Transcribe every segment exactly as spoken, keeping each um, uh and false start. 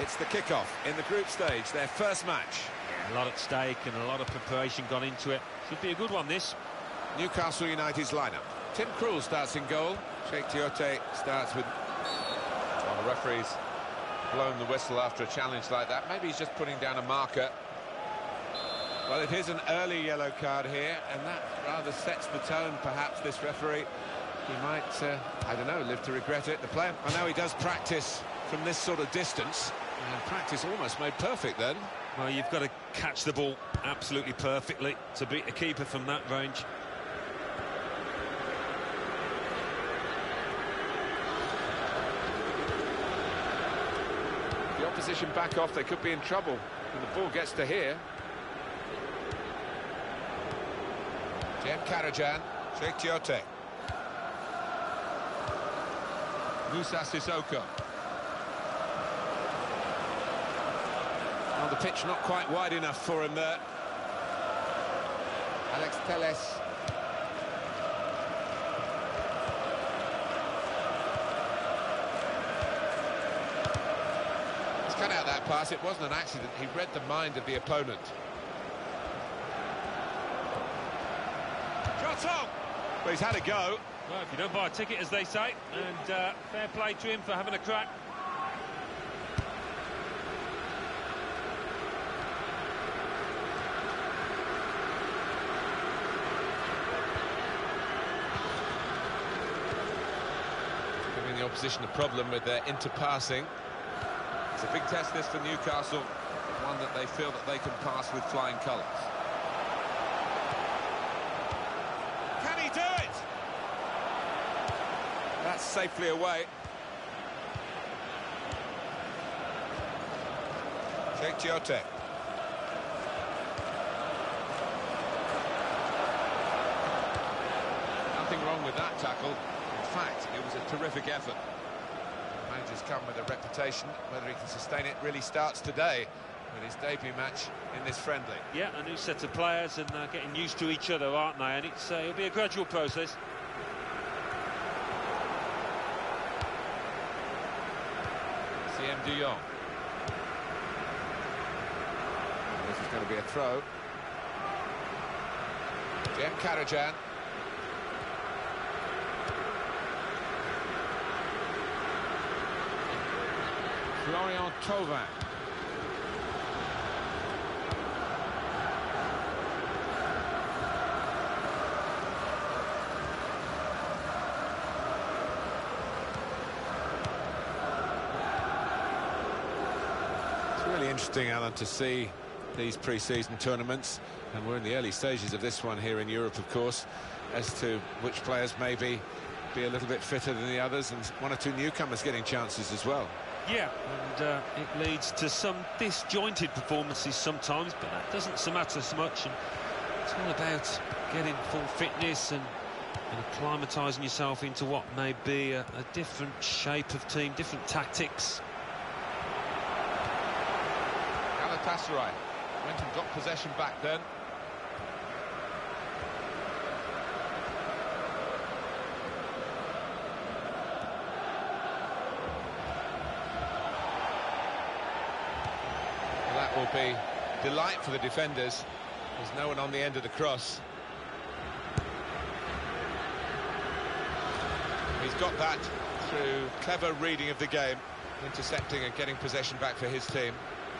It's the kickoff in the group stage, their first match. Yeah, a lot at stake and a lot of preparation gone into it. Should be a good one, this. Newcastle United's lineup. Tim Krul starts in goal. Cheick Tiote starts with... Well, the referee's blown the whistle after a challenge like that. Maybe he's just putting down a marker. Well, it is an early yellow card here, and that rather sets the tone, perhaps, this referee. He might, uh, I don't know, live to regret it. The player, I know he does practice from this sort of distance, and practice almost made perfect then. Well, you've got to catch the ball absolutely perfectly to beat a keeper from that range. The opposition back off, they could be in trouble when the ball gets to here. Cem Karacan, Cheick Tiote. Moussa Sissoko. Well, the pitch not quite wide enough for him there. Alex Telles. He's cut out that pass. It wasn't an accident. He read the mind of the opponent. Shot on! Well, he's had a go. Well, if you don't buy a ticket, as they say, and uh, fair play to him for having a crack. Giving the opposition a problem with their interpassing. It's a big test, this, for Newcastle. One that they feel that they can pass with flying colours. Can he do it? That's safely away. Cheick Tiote. Nothing wrong with that tackle. In fact, it was a terrific effort. The manager's come with a reputation. Whether he can sustain it really starts today with his debut match in this friendly. Yeah, a new set of players and uh, getting used to each other, aren't they? And it's, uh, it'll be a gradual process. Siem de Jong. This is going to be a throw. Cem Karacan. Florian Thauvin. It's really interesting, Alan, to see these pre-season tournaments, and we're in the early stages of this one here in Europe, of course, as to which players maybe be a little bit fitter than the others, and one or two newcomers getting chances as well. Yeah, and uh, it leads to some disjointed performances sometimes, but that doesn't so matter so much. And it's all about getting full fitness and, and acclimatising yourself into what may be a, a different shape of team, different tactics. Galatasaray went and got possession back then. That will be delight for the defenders. There's no one on the end of the cross. He's got that through clever reading of the game, intercepting and getting possession back for his team.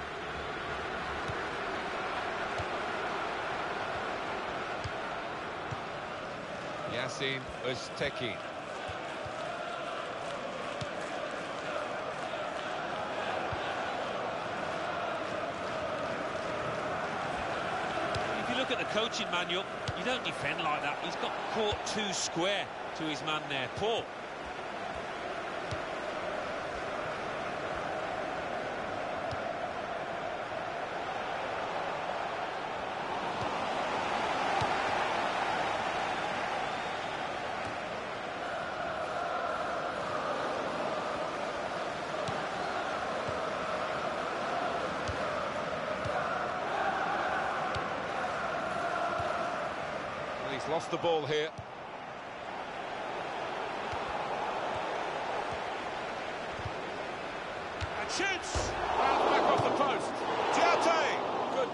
Yacine Öztekin. Look at the coaching manual, you don't defend like that. He's got caught too square to his man there. Poor. He's lost the ball here. And shoots! Well,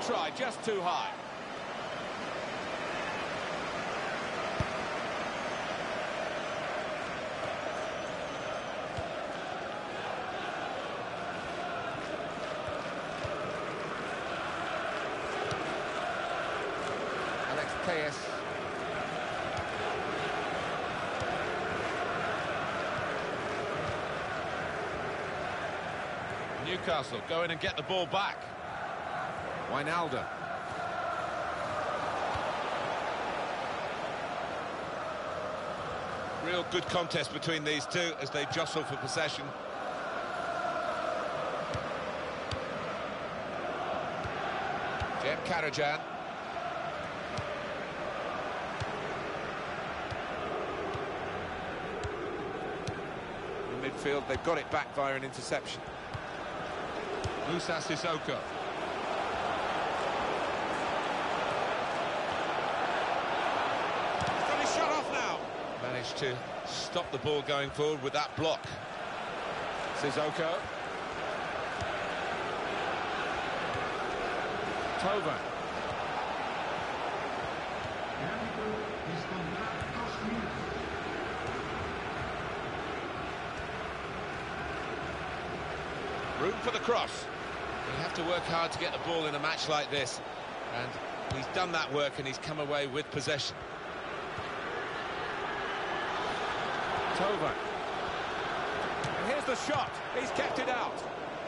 try, just too high. Alex Telles. Newcastle go in and get the ball back. Wijnaldum. Real good contest between these two as they jostle for possession. Jem Karajan. In the midfield, they've got it back via an interception. Musa Sissoko. He's got his shot off now. Managed to stop the ball going forward with that block. Sissoko. Tova. Room for the cross. You have to work hard to get the ball in a match like this, and he's done that work and he's come away with possession. Tova. And here's the shot. He's kept it out.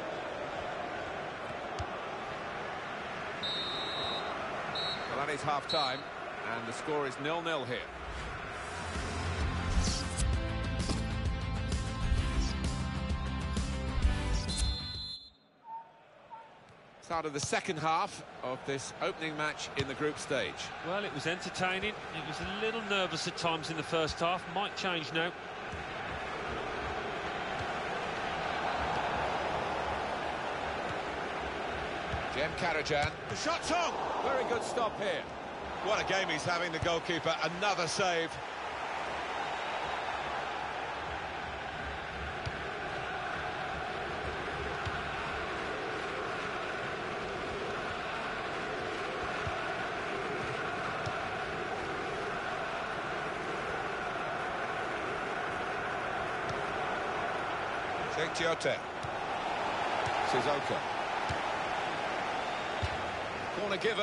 Well, that is half-time, and the score is nil nil here. Start of the second half of this opening match in the group stage. Well, it was entertaining. It was a little nervous at times in the first half. Might change now. Jem Karajan. The shot's on. Very good stop here. What a game he's having, the goalkeeper. Another save. Tiote. Sissoko. Corner given.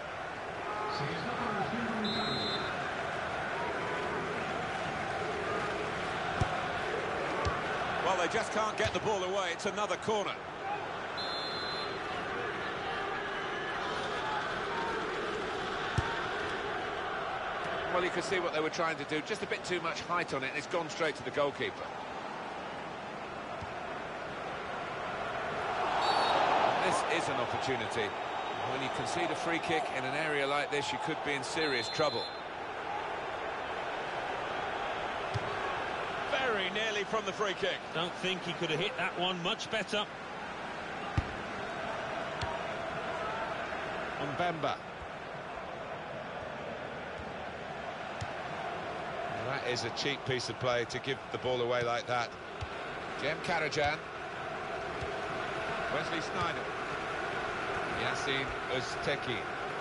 Well, they just can't get the ball away. It's another corner. Well, you could see what they were trying to do. Just a bit too much height on it, and it's gone straight to the goalkeeper. This is an opportunity. When you concede a free kick in an area like this, you could be in serious trouble. Very nearly from the free kick. Don't think he could have hit that one much better. Mbemba. Well, that is a cheap piece of play to give the ball away like that. Jem Karajan. Wesley Sneijder. Yacine Özteki.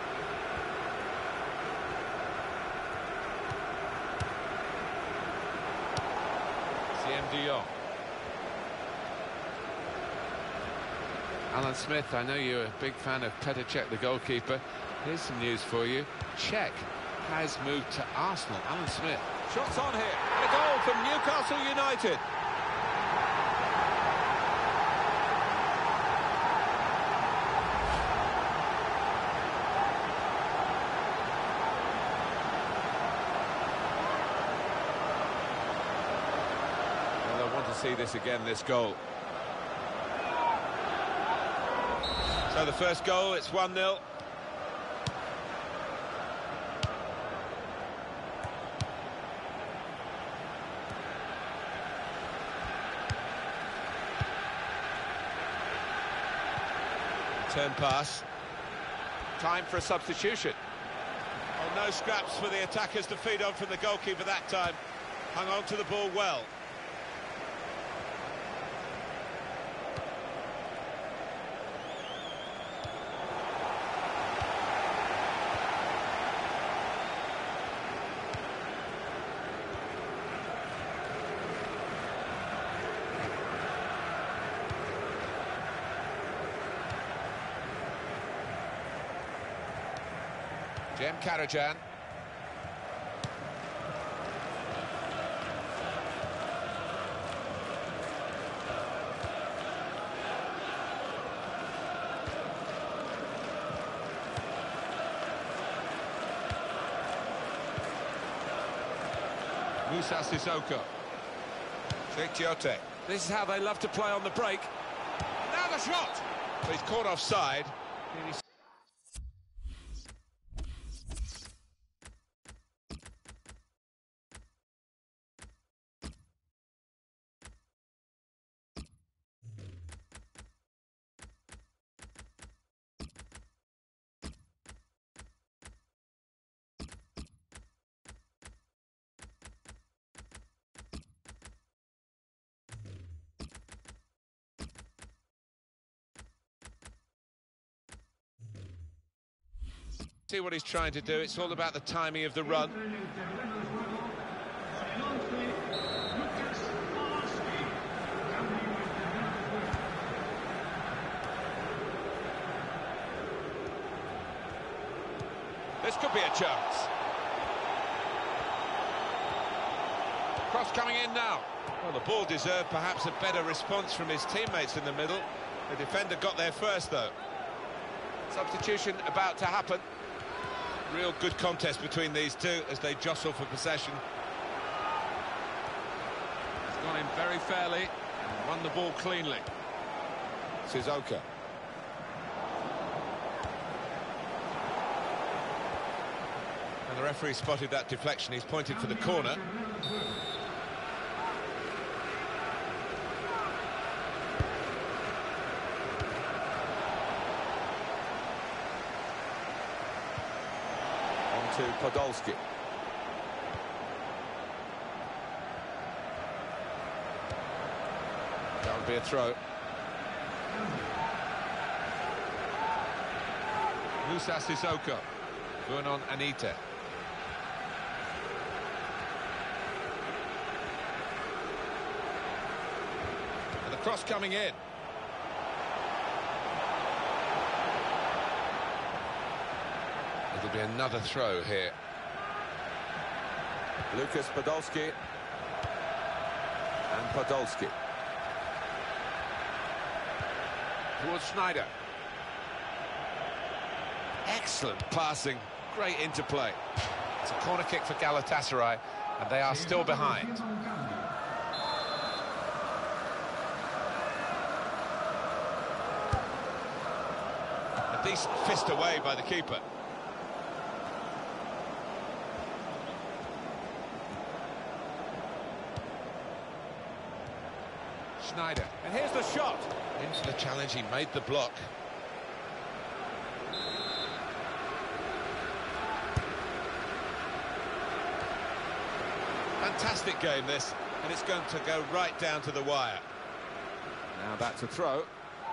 Siem Dion. Alan Smith, I know you're a big fan of Petr Cech, the goalkeeper. Here's some news for you. Cech has moved to Arsenal. Alan Smith. Shots on here. And a goal from Newcastle United. See this again, this goal. So the first goal, it's one nil. Turn pass. Time for a substitution. Oh, no scraps for the attackers to feed on from the goalkeeper that time. Hung on to the ball well. Jem Karajan. Moussa Sissoko. Cheick Tiote. This is how they love to play on the break. Now the shot! So he's caught offside. See what he's trying to do. It's all about the timing of the run. This could be a chance. Cross coming in now. Well, the ball deserved perhaps a better response from his teammates in the middle. The defender got there first, though. Substitution about to happen. Real good contest between these two as they jostle for possession. He's gone in very fairly and won the ball cleanly. Sissoko. And the referee spotted that deflection. He's pointed for the corner. To Podolski. That would be a throw. Moussa Sissoko. Vernon Anita. And the cross coming in. It'll be another throw here. Lucas Podolski. And Podolski. Towards Schneider. Excellent passing. Great interplay. It's a corner kick for Galatasaray, and they are still behind. A decent fist away by the keeper. Schneider, and here's the shot. Into the challenge, he made the block. Fantastic game this, and it's going to go right down to the wire. Now that's a throw.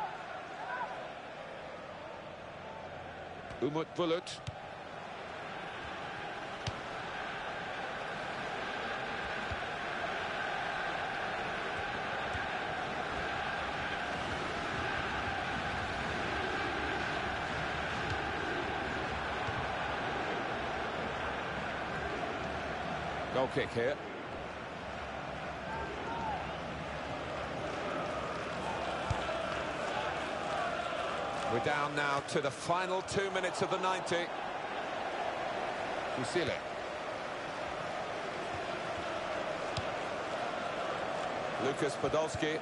Umut Bulut. Goal kick here. We're down now to the final two minutes of the ninety. Usile. Lucas Podolski.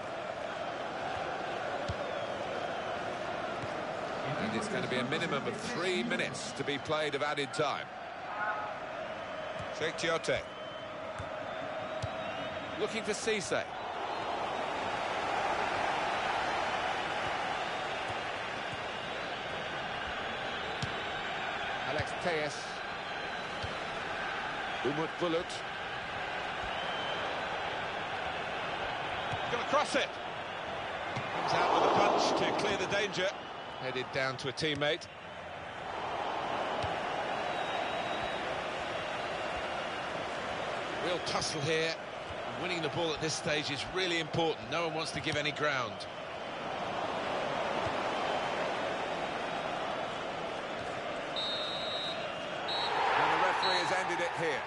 And it's going to be a minimum of three minutes to be played of added time. Cheick Tiote. Looking for Cisse. Alex Tejes. Umut Bulut. Going to cross it. Comes out with a punch to clear the danger. Headed down to a teammate. Real tussle here. Winning the ball at this stage is really important. No one wants to give any ground. here.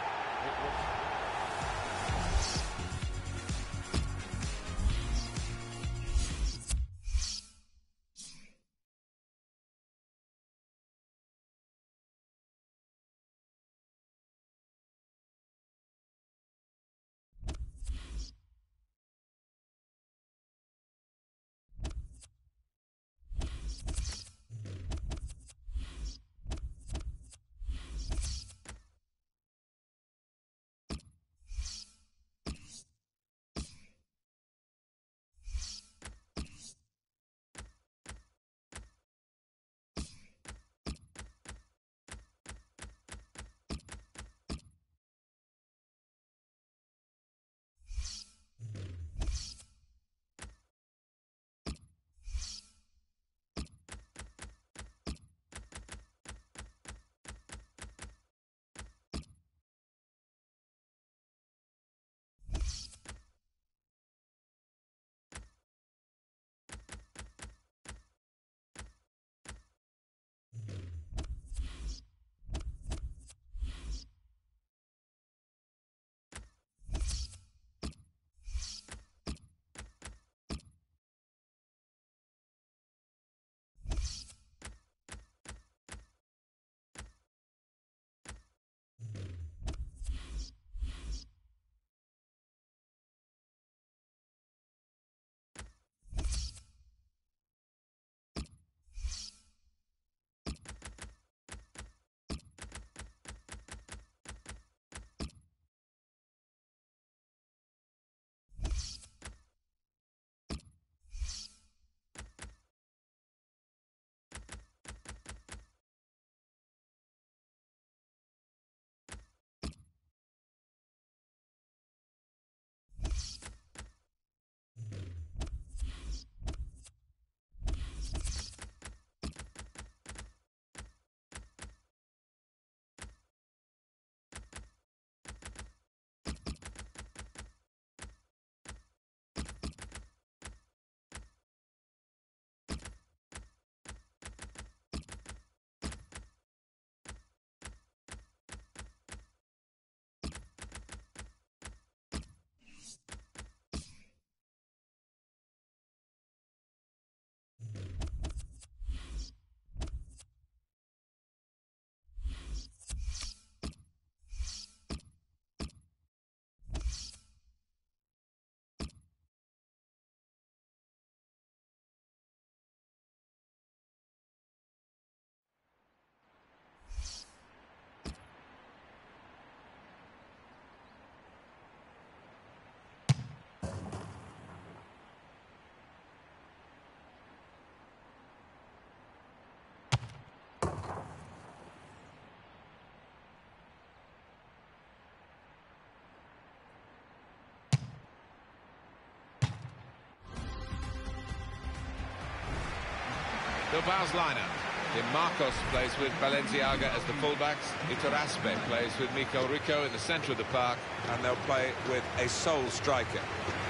Bilbao's lineup. Di Marcos plays with Balenciaga as the fullbacks. Iturraspe plays with Miko Rico in the centre of the park. And they'll play with a sole striker.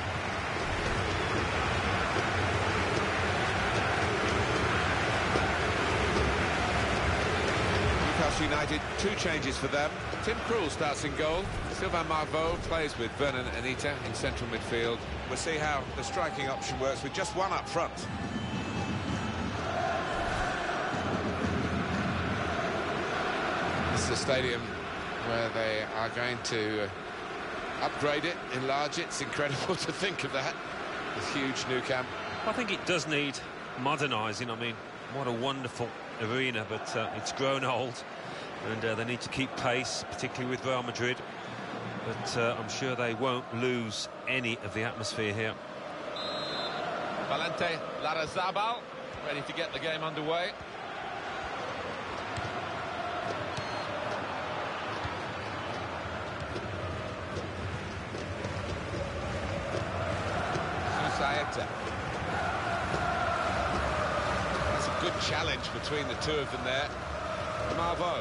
Newcastle United, two changes for them. Tim Krul starts in goal. Sylvain Marveaux plays with Vernon Anita in central midfield. We'll see how the striking option works with just one up front. This is a stadium where they are going to uh, upgrade it, enlarge it. It's incredible to think of that. This huge Nou Camp. I think it does need modernising. I mean, what a wonderful arena, but uh, it's grown old, and uh, they need to keep pace, particularly with Real Madrid. But uh, I'm sure they won't lose any of the atmosphere here. Valente Larrazabal ready to get the game underway. Susaeta. That's a good challenge between the two of them there. Marveaux.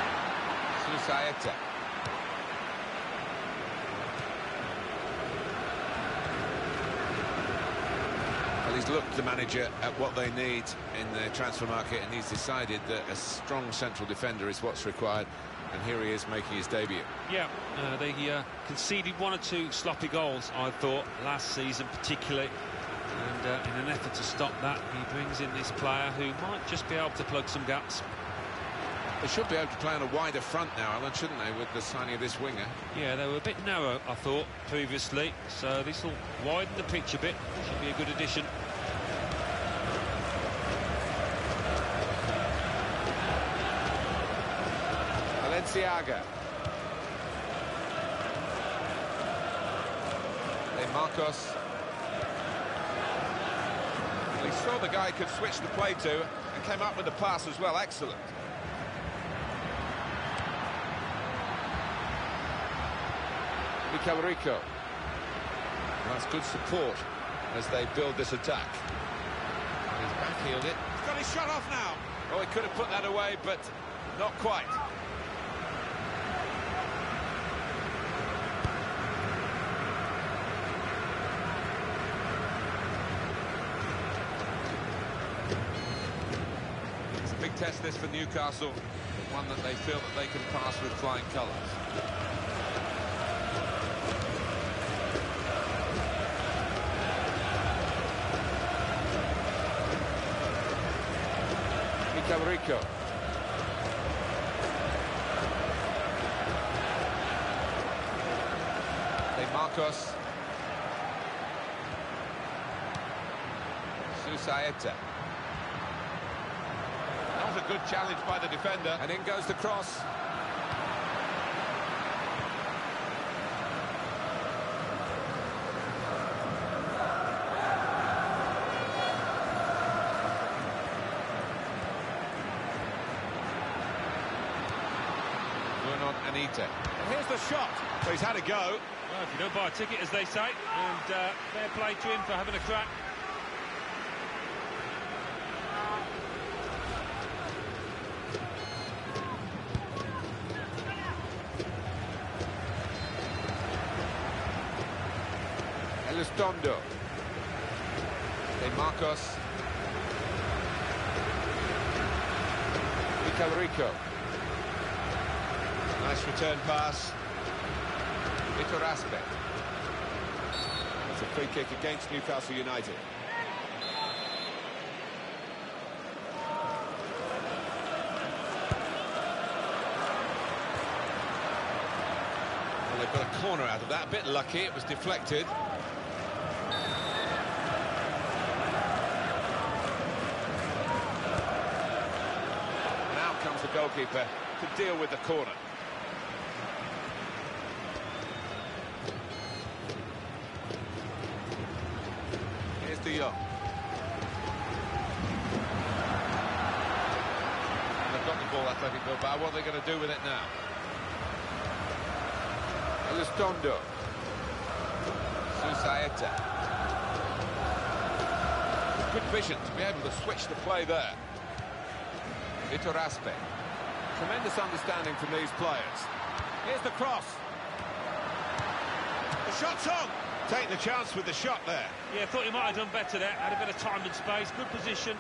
Susaeta. Well, he's looked, the manager, at what they need in the transfer market, and he's decided that a strong central defender is what's required, and here he is making his debut. Yeah, uh, they uh, conceded one or two sloppy goals, I thought, last season particularly. And uh, in an effort to stop that, he brings in this player who might just be able to plug some gaps. They should be able to play on a wider front now, Alan, shouldn't they, with the signing of this winger? Yeah, they were a bit narrow, I thought, previously. So this will widen the pitch a bit. Should be a good addition. Balenciaga. Hey, Marcos. He saw the guy could switch the play to and came up with the pass as well. Excellent. Mikel Rico. That's good support as they build this attack. He's backheeled it. He's got his shot off now. Oh, he could have put that away, but not quite. It's a big test, this, for Newcastle, but one that they feel that they can pass with flying colours. Mikel Rico. Hey, Marcos. Susaeta. Not a good challenge by the defender. And in goes the cross. Anita. And here's the shot. So he's had a go. Well, if you don't buy a ticket, as they say, and uh, fair play to him for having a crack. Elizondo. Hey, Marcos. Mikel Rico. Nice return pass. Vitor Aspe. It's a free kick against Newcastle United. Well, they've got a corner out of that. A bit lucky, it was deflected. Now comes the goalkeeper to deal with the corner. Here's De Jong. They've got the ball, Athletic Bilbao. What are they going to do with it now? Elizondo. Susaeta. Good vision to be able to switch the play there. Vitor Aspe. Tremendous understanding from these players. Here's the cross. The shot's on. Taking the chance with the shot there. Yeah, thought he might have done better there. Had a bit of time and space. Good position.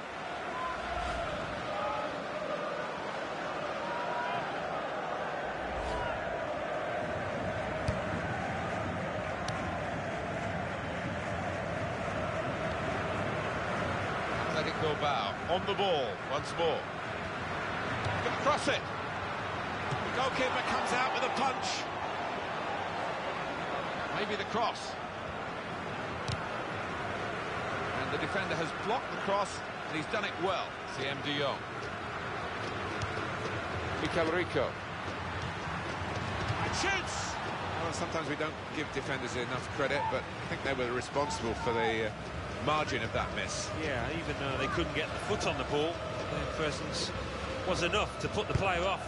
Athletic Bilbao on the ball once more. Going to cross it. The goalkeeper comes out with a punch. Maybe the cross. And the defender has blocked the cross, and he's done it well. Siem De Jong. Mikel Rico. And shoots! Well, sometimes we don't give defenders enough credit, but I think they were responsible for the uh, margin of that miss. Yeah, even though they couldn't get the foot on the ball, their presence was enough to put the player off.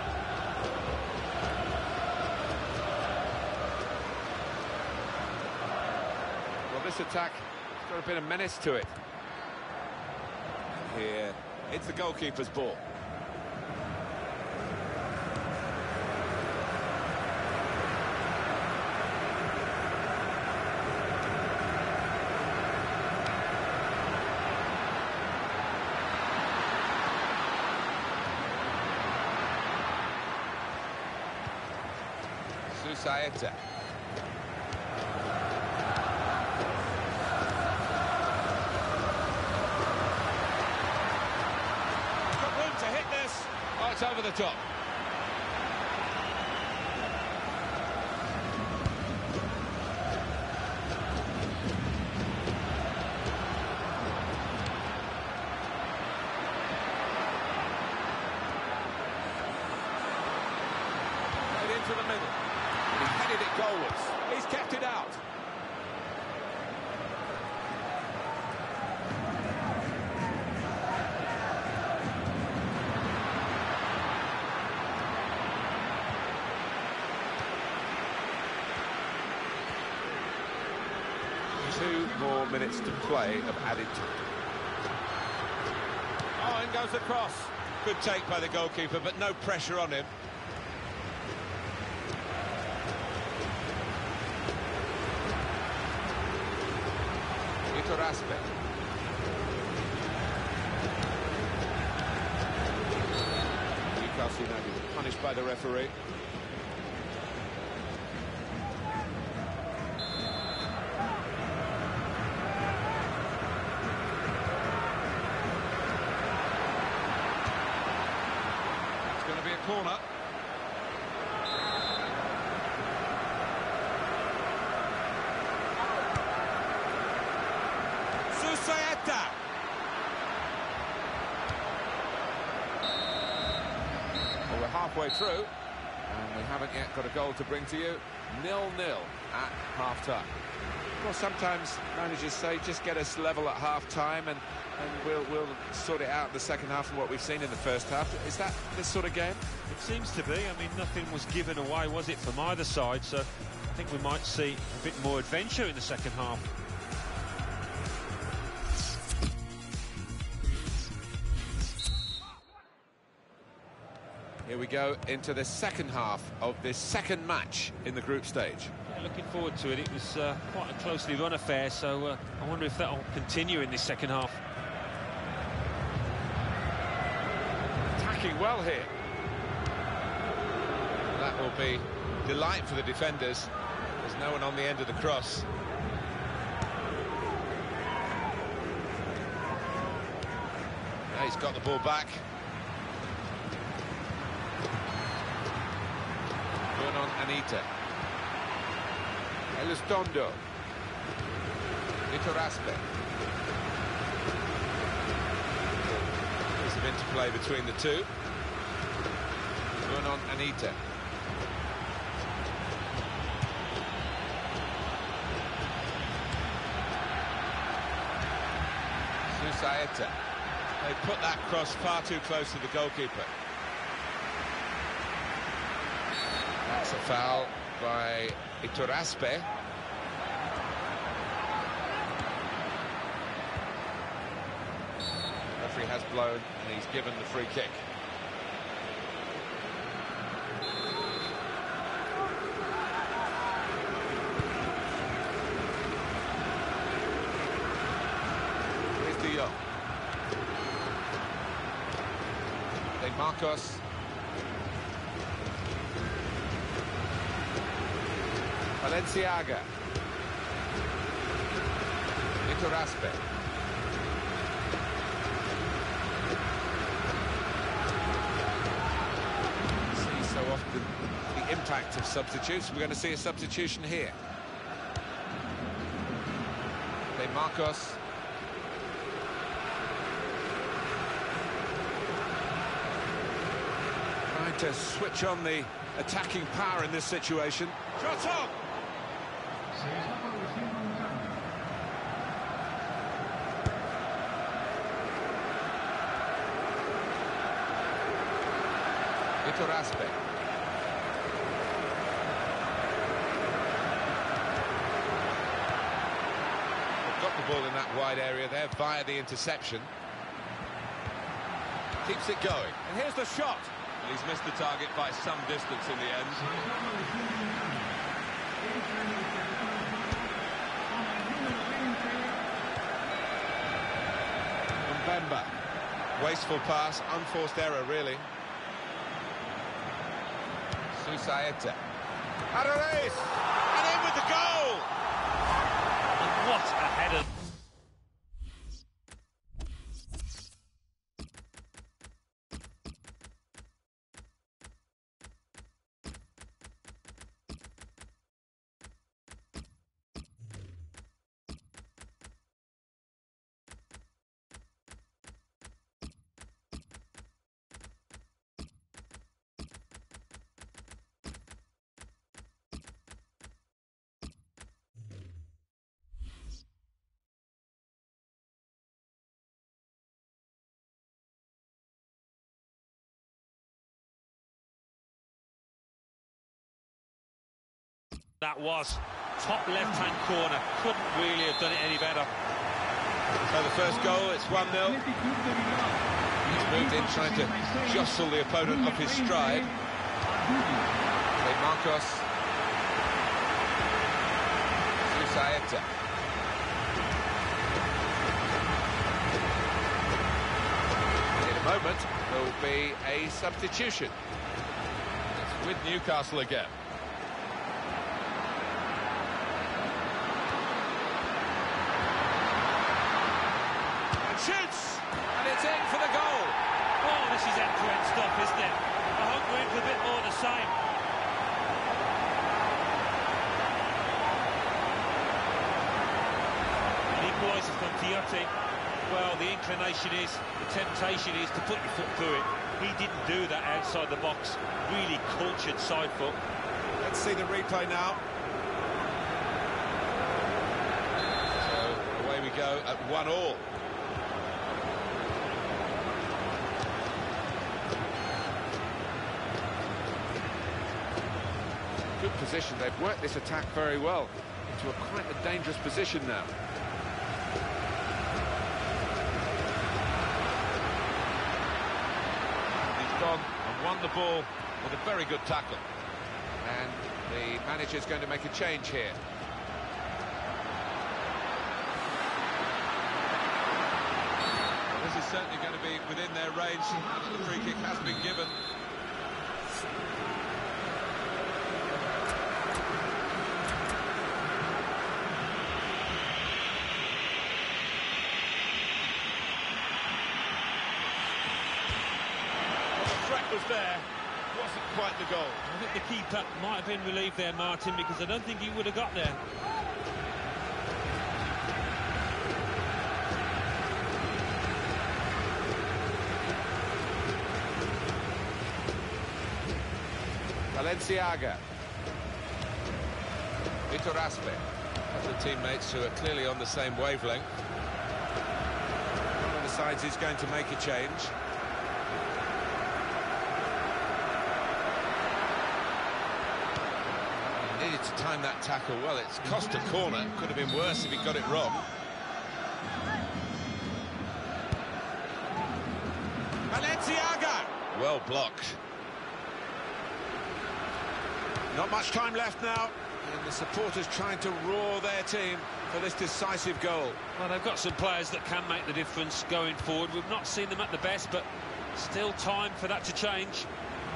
Well, this attack has got a bit of menace to it. Here, it's the goalkeeper's ball. Susaeta. Got room to hit this. Oh, it's over the top. To the middle. He headed it goalwards. He's kept it out. Two more minutes to play of added time. Oh, in goes the cross. Good take by the goalkeeper, but no pressure on him. Iturraspe. Newcastle United punished by the referee. It's going to be a corner. Susaeta. Well, we're halfway through, and we haven't yet got a goal to bring to you. nil nil at half-time. Well, sometimes managers say, just get us level at half-time and, and we'll, we'll sort it out in the second half from what we've seen in the first half. Is that this sort of game? It seems to be. I mean, nothing was given away, was it, from either side? So I think we might see a bit more adventure in the second half. Here we go into the second half of this second match in the group stage. Yeah, looking forward to it. It was uh, quite a closely run affair, so uh, I wonder if that'll continue in this second half. Attacking well here. That will be delight for the defenders. There's no one on the end of the cross. Now he's got the ball back. On Anita. Elizondo. Iturraspe. There's some interplay between the two. Going on Anita. Susaeta. They put that cross far too close to the goalkeeper. That's a foul by Iturraspe. Referee has blown and he's given the free kick. Here's De Jong. De Marcos. Valenciaga. Iturraspe. See so often the impact of substitutes. We're going to see a substitution here. De Marcos. Trying to switch on the attacking power in this situation. Shot on! Iturraspe. They've got the ball in that wide area there via the interception. Keeps it going. And here's the shot. And he's missed the target by some distance in the end. Mbemba. Wasteful pass, unforced error, really. Susaeta. Adoris! And in with the goal! And what a header. That was top left-hand corner. Couldn't really have done it any better. So the first goal, it's one nil. He's moved in trying to jostle the opponent off his stride. Say Marcos. Susaeta. In a moment, there will be a substitution. It's with Newcastle again. Shoots! And it's in for the goal. Oh, this is end-to-end stuff, isn't it? I hope we're in for a bit more of the same. An equaliser from Tiote. Well, the inclination is, the temptation is to put your foot through it. He didn't do that outside the box. Really cultured side foot. Let's see the replay now. So away we go at one all. Good position. They've worked this attack very well into a quite a dangerous position now. He's gone and won the ball with a very good tackle. And the manager's going to make a change here. Well, this is certainly going to be within their range now that the free kick has been given. Was there, wasn't quite the goal. I think the keeper might have been relieved there, Martin, because I don't think he would have got there. Valenciaga. Vitor Aspe. A couple of teammates who are clearly on the same wavelength. One of the sides is going to make a change. Needed to time that tackle well. It's cost a corner. Could have been worse if he got it wrong. Valenciaga! Well blocked. Not much time left now, and the supporters trying to roar their team for this decisive goal. Well, they've got some players that can make the difference going forward. We've not seen them at the best, but still time for that to change.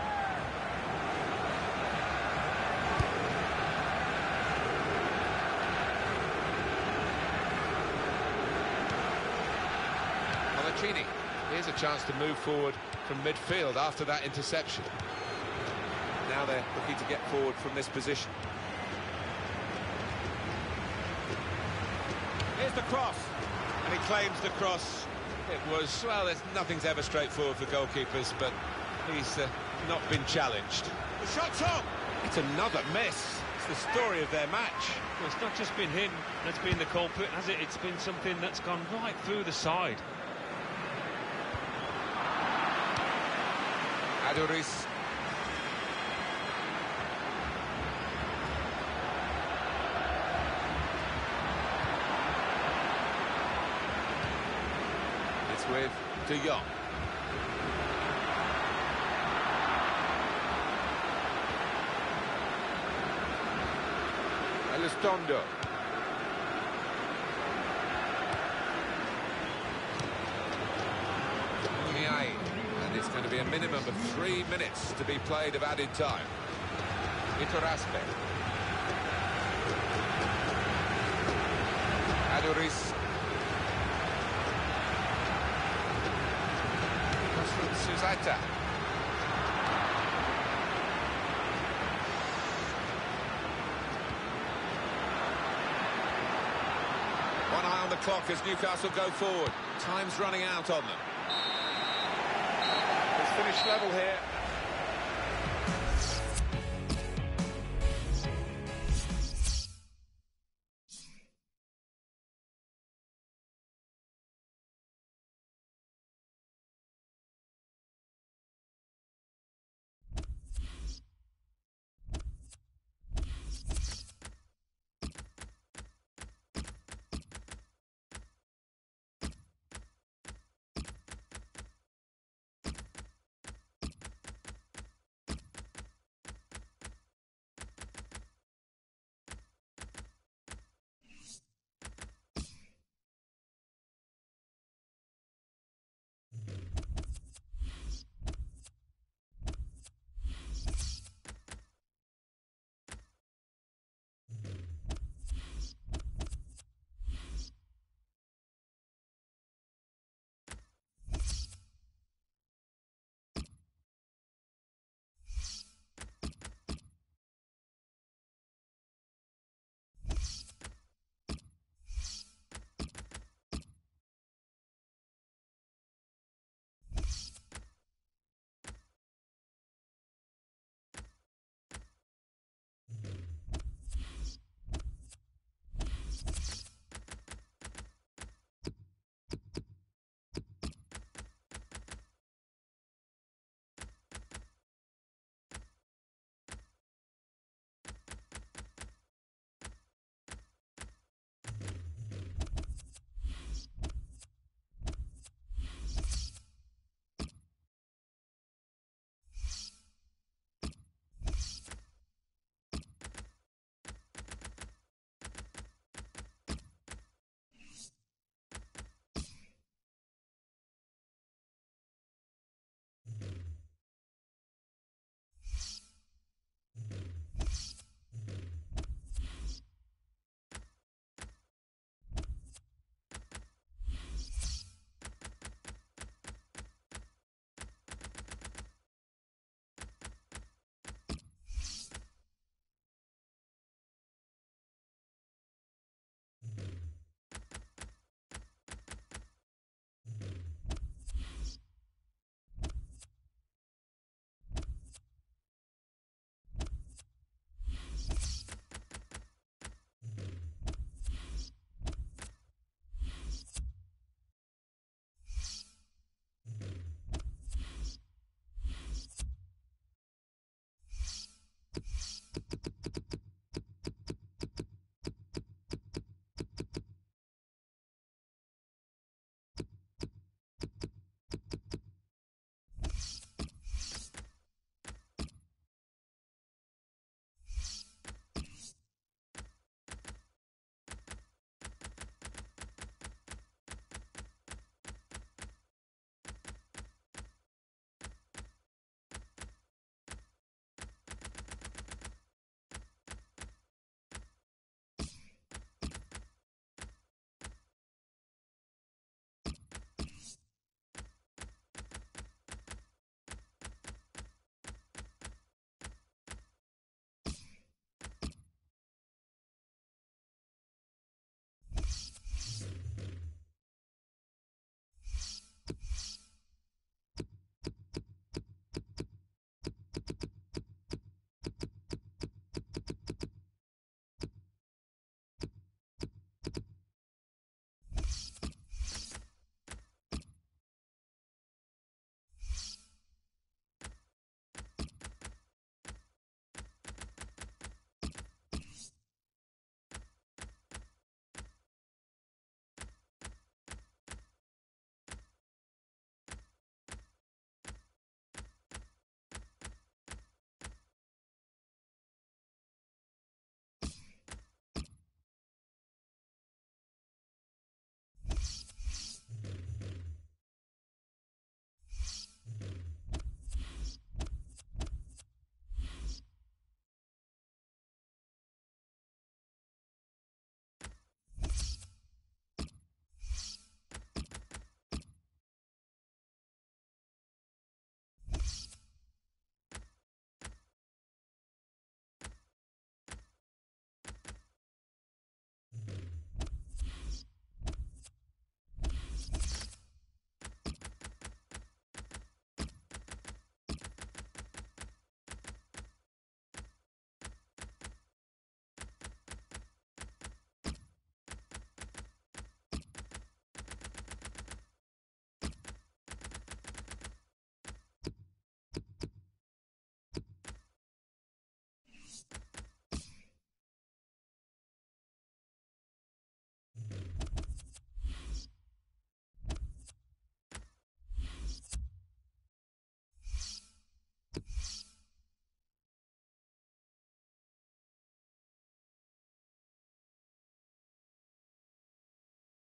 Here's a chance to move forward from midfield after that interception. Now they're looking to get forward from this position. Here's the cross. And he claims the cross. It was, well, it's, nothing's ever straightforward for goalkeepers, but he's uh, not been challenged. The shot's on. It's another miss. It's the story of their match. Well, it's not just been him that's been the culprit, has it? It's been something that's gone right through the side. Adoris. It's with De Jong. Elizondo. And it's going to be a minimum of three minutes to be played of added time. Iturraspe. Aduriz. Susaita. One eye on the clock as Newcastle go forward. Time's running out on them. It's finished level here.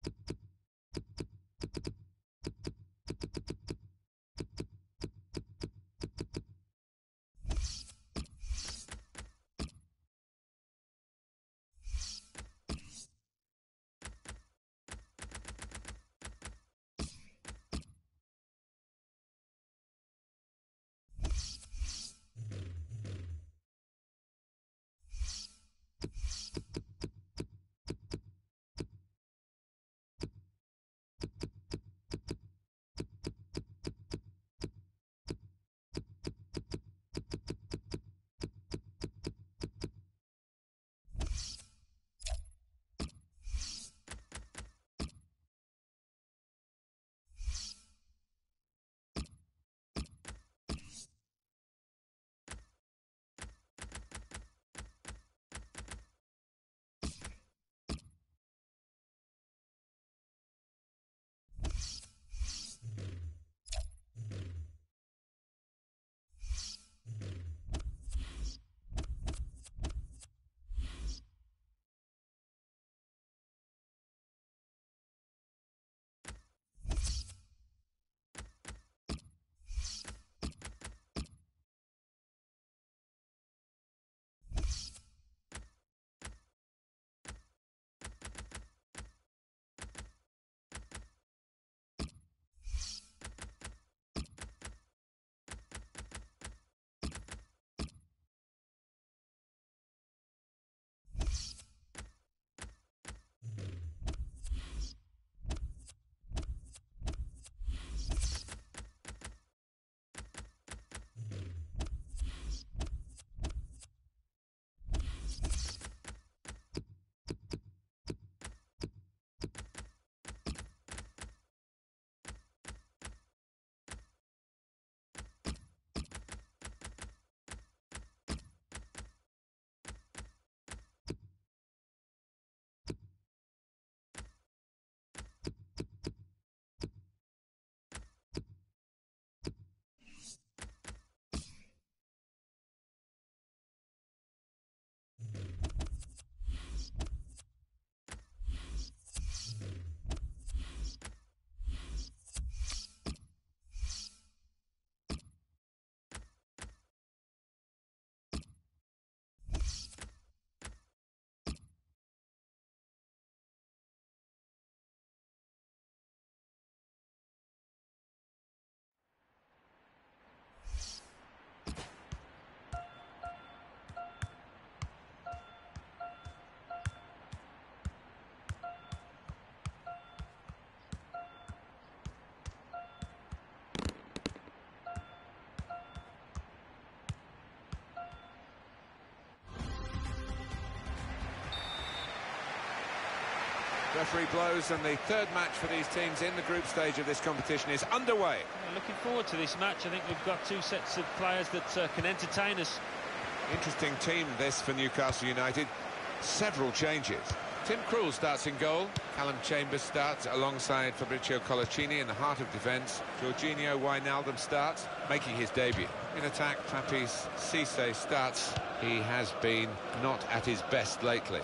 Referee blows, and the third match for these teams in the group stage of this competition is underway. Yeah, looking forward to this match. I think we've got two sets of players that uh, can entertain us. Interesting team this for Newcastle United. Several changes. Tim Krul starts in goal. Callum Chambers starts alongside Fabrizio Colaccini in the heart of defence. Jorginho Wijnaldum starts, making his debut. In attack, Papiss Cissé starts. He has been not at his best lately.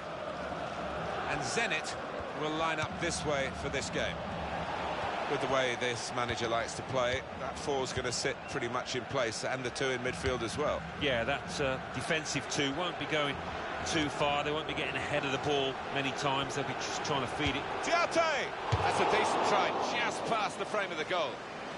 And Zenit will line up this way for this game. With the way this manager likes to play, that four's going to sit pretty much in place, and the two in midfield as well. Yeah, that uh, defensive two won't be going too far. They won't be getting ahead of the ball many times. They'll be just trying to feed it. Tiote! That's a decent try, just past the frame of the goal.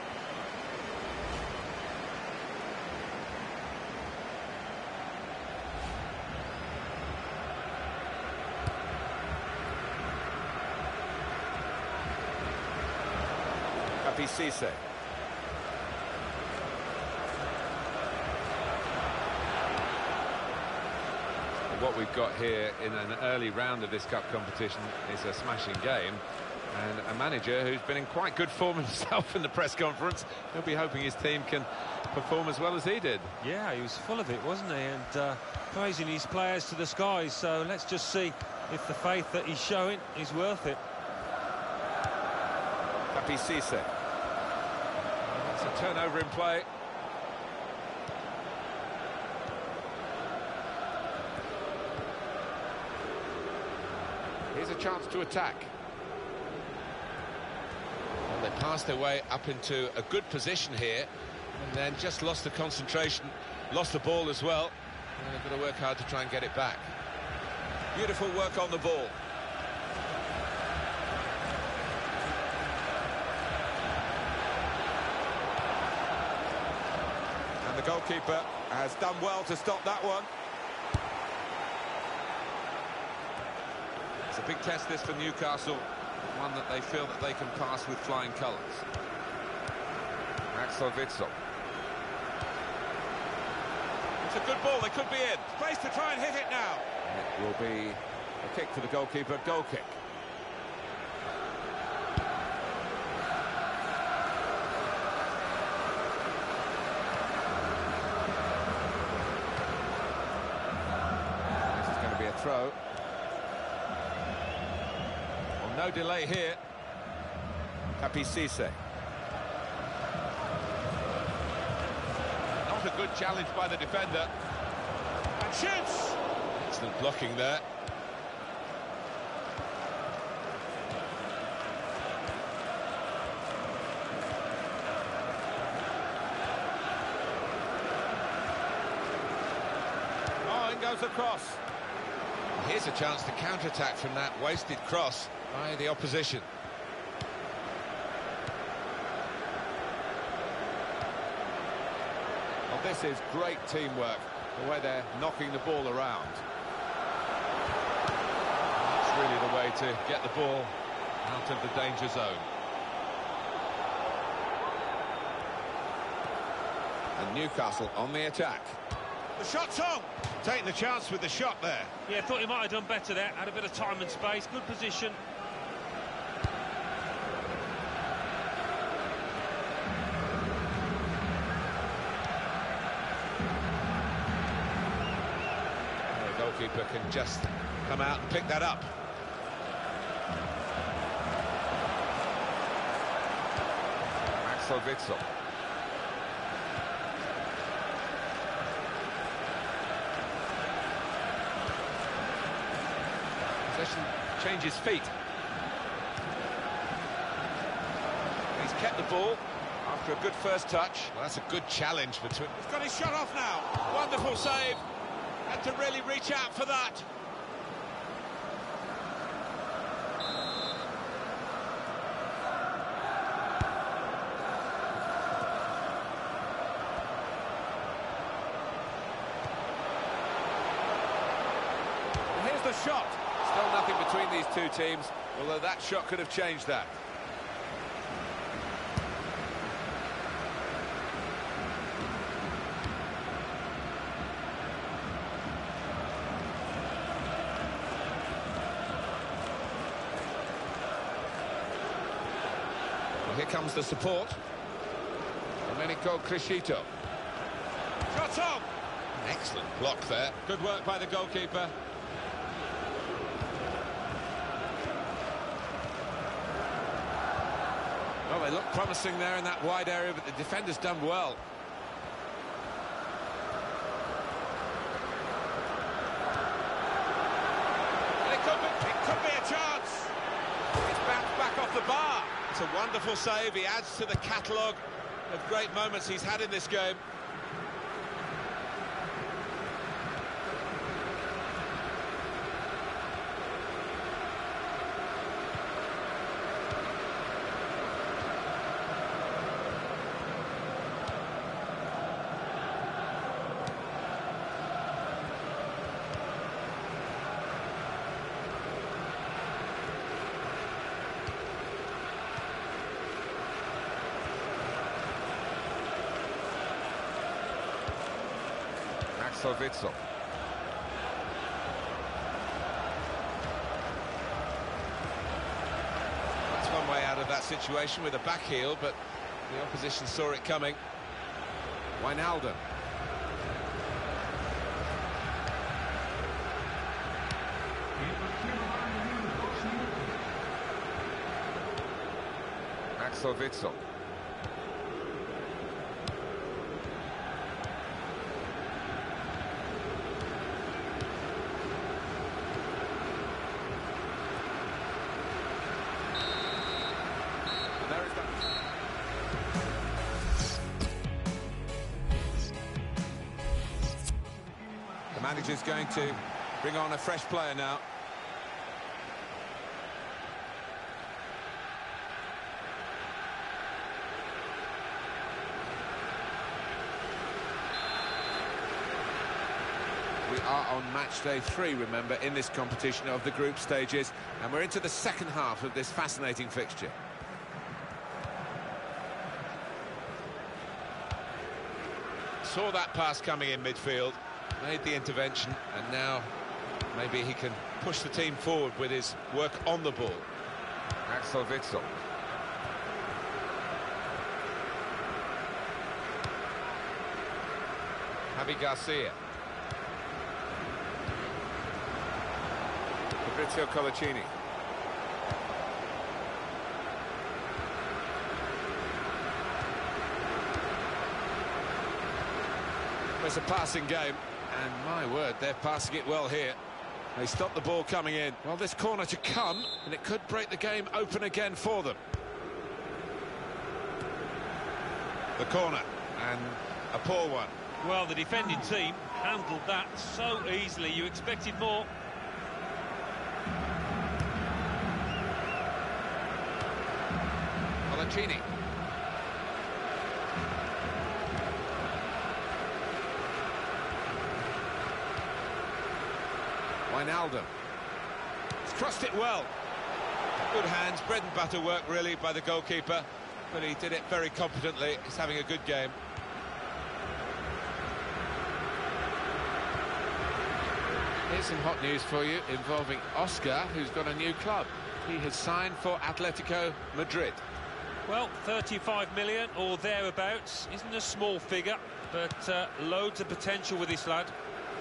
Papiss Cissé. What we've got here in an early round of this cup competition is a smashing game, and a manager who's been in quite good form himself in the press conference. He'll be hoping his team can perform as well as he did. Yeah, he was full of it, wasn't he? And uh, praising his players to the skies. So let's just see if the faith that he's showing is worth it. Papiss Cissé. It's a turnover in play. Here's a chance to attack. They passed their way up into a good position here, and then just lost the concentration, lost the ball as well, and they've got to work hard to try and get it back. Beautiful work on the ball. And the goalkeeper has done well to stop that one. It's a big test this for Newcastle, one that they feel that they can pass with flying colours. Axel Witsel. It's a good ball, they could be in. Space to try and hit it now. It will be a kick for the goalkeeper, goal kick. This is going to be a throw. Well, no delay here. Papi Cisse. Not a good challenge by the defender. And shoots! Excellent blocking there. Oh, in goes the cross. Here's a chance to counter-attack from that wasted cross by the opposition. Well, this is great teamwork, the way they're knocking the ball around. That's really the way to get the ball out of the danger zone. And Newcastle on the attack. The shot's on! Taking the chance with the shot there. Yeah, thought he might have done better there. Had a bit of time and space, good position. The goalkeeper can just come out and pick that up. Axel Witsel. Possession changes feet. He's kept the ball after a good first touch. Well, that's a good challenge between... He's got his shot off now. Wonderful save. Had to really reach out for that. And here's the shot. Still nothing between these two teams, although that shot could have changed that. Well, here comes the support. Domenico Criscito. Shot on! Excellent block there. Good work by the goalkeeper. Well, they look promising there in that wide area, but the defender's done well. And it could be, it could be a chance. It's bounced back off the bar. It's a wonderful save. He adds to the catalogue of great moments he's had in this game. Axel Witsel. That's one way out of that situation with a back heel, but the opposition saw it coming. Wijnaldum. Axel Witsel. And there is that. manager's going to bring on a fresh player now. We are on match day three, remember, in this competition of the group stages, and we're into the second half of this fascinating fixture. Saw that pass coming in midfield, made the intervention, and now maybe he can push the team forward with his work on the ball. Axel Witsel. Javi Garcia. Fabrizio Colaccini. It's a passing game, and my word, they're passing it well here. They stop the ball coming in. Well, this corner to come, and it could break the game open again for them. The corner, and a poor one. Well, the defending team handled that so easily. You expected more. Colaccini. Wijnaldum. He's crossed it well. Good hands, bread and butter work really by the goalkeeper, but he did it very competently. He's having a good game. Here's some hot news for you involving Oscar, who's got a new club. He has signed for Atletico Madrid. Well, thirty-five million or thereabouts isn't a small figure, but uh, loads of potential with this lad.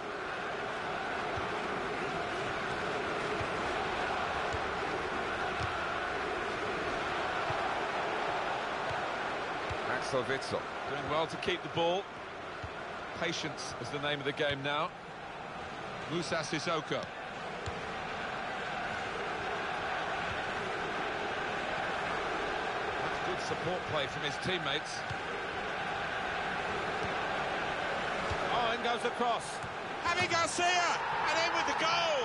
Axel Witsel. Doing well to keep the ball. Patience is the name of the game now. Moussa Sissoko. That's good support play from his teammates. Oh, in goes the cross. Javi Garcia, and in with the goal.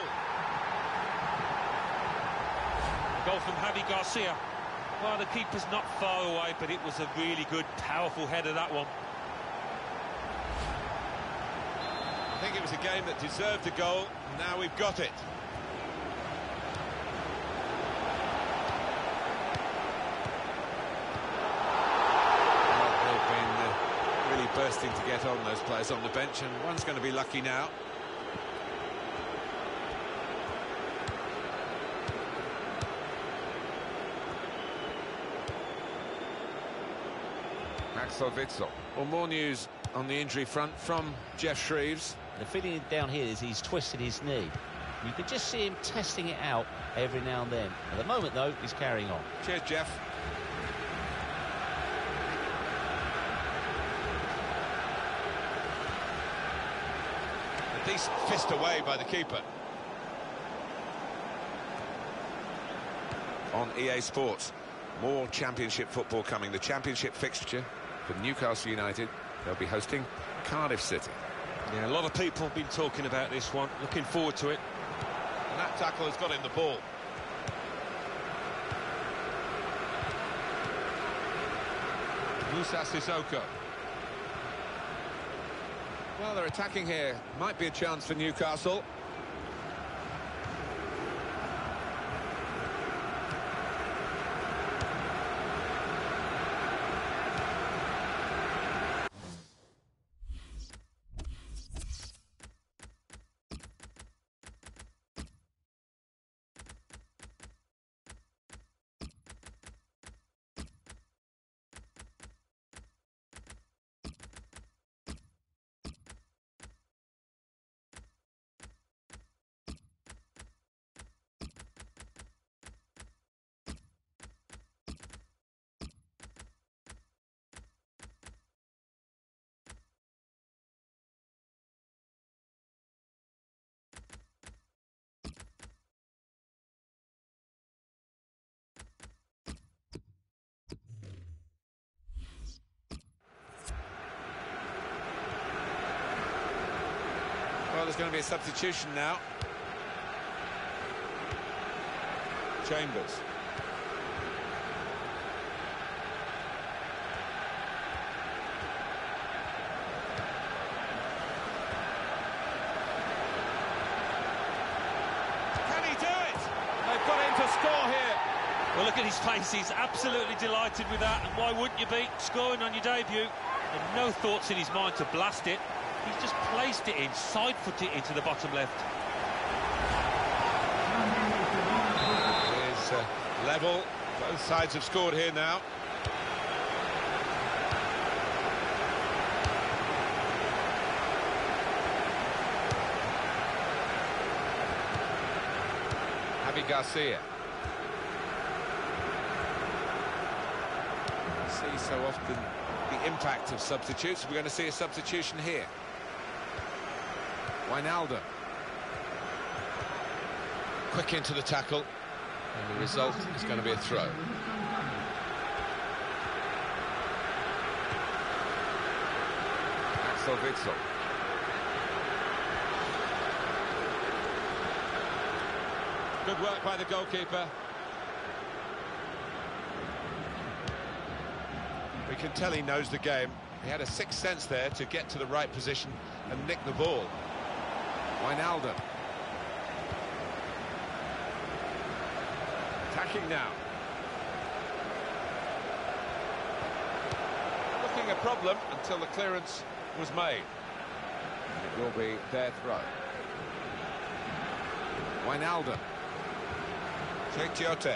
Goal from Javi Garcia. Well, the keeper's not far away, but it was a really good, powerful header, that one. I think it was a game that deserved a goal. Now we've got it. Well, they've been uh, really bursting to get on, those players on the bench, and one's going to be lucky now. Axel Witsel. Well, more news on the injury front from Geoff Shreeves. The feeling down here is he's twisted his knee. You can just see him testing it out every now and then. At the moment, though, he's carrying on. Cheers, Geoff. A decent fist away by the keeper. On E A Sports, more Championship football coming. The Championship fixture for Newcastle United. They'll be hosting Cardiff City. Yeah, a lot of people have been talking about this one. Looking forward to it. And that tackle has got him the ball. Moussa Sissoko. Well, they're attacking here. Might be a chance for Newcastle. going to be a substitution now. Chambers. Can he do it? They've got him to score here. Well, look at his face. He's absolutely delighted with that. And why wouldn't you be? Scoring on your debut. And no thoughts in his mind to blast it. He's just placed it in, side-foot it into the bottom left. It is uh, level. Both sides have scored here now. Javi Garcia. See so often the impact of substitutes. We're going to see a substitution here. Wijnaldum. Quick into the tackle, and the result is going to be a throw. Axel Witsel. Good work by the goalkeeper. We can tell he knows the game. He had a sixth sense there to get to the right position and nick the ball. Wijnaldum. Attacking now. Looking a problem until the clearance was made. It will be their throw. Wijnaldum. Cheick Tiote.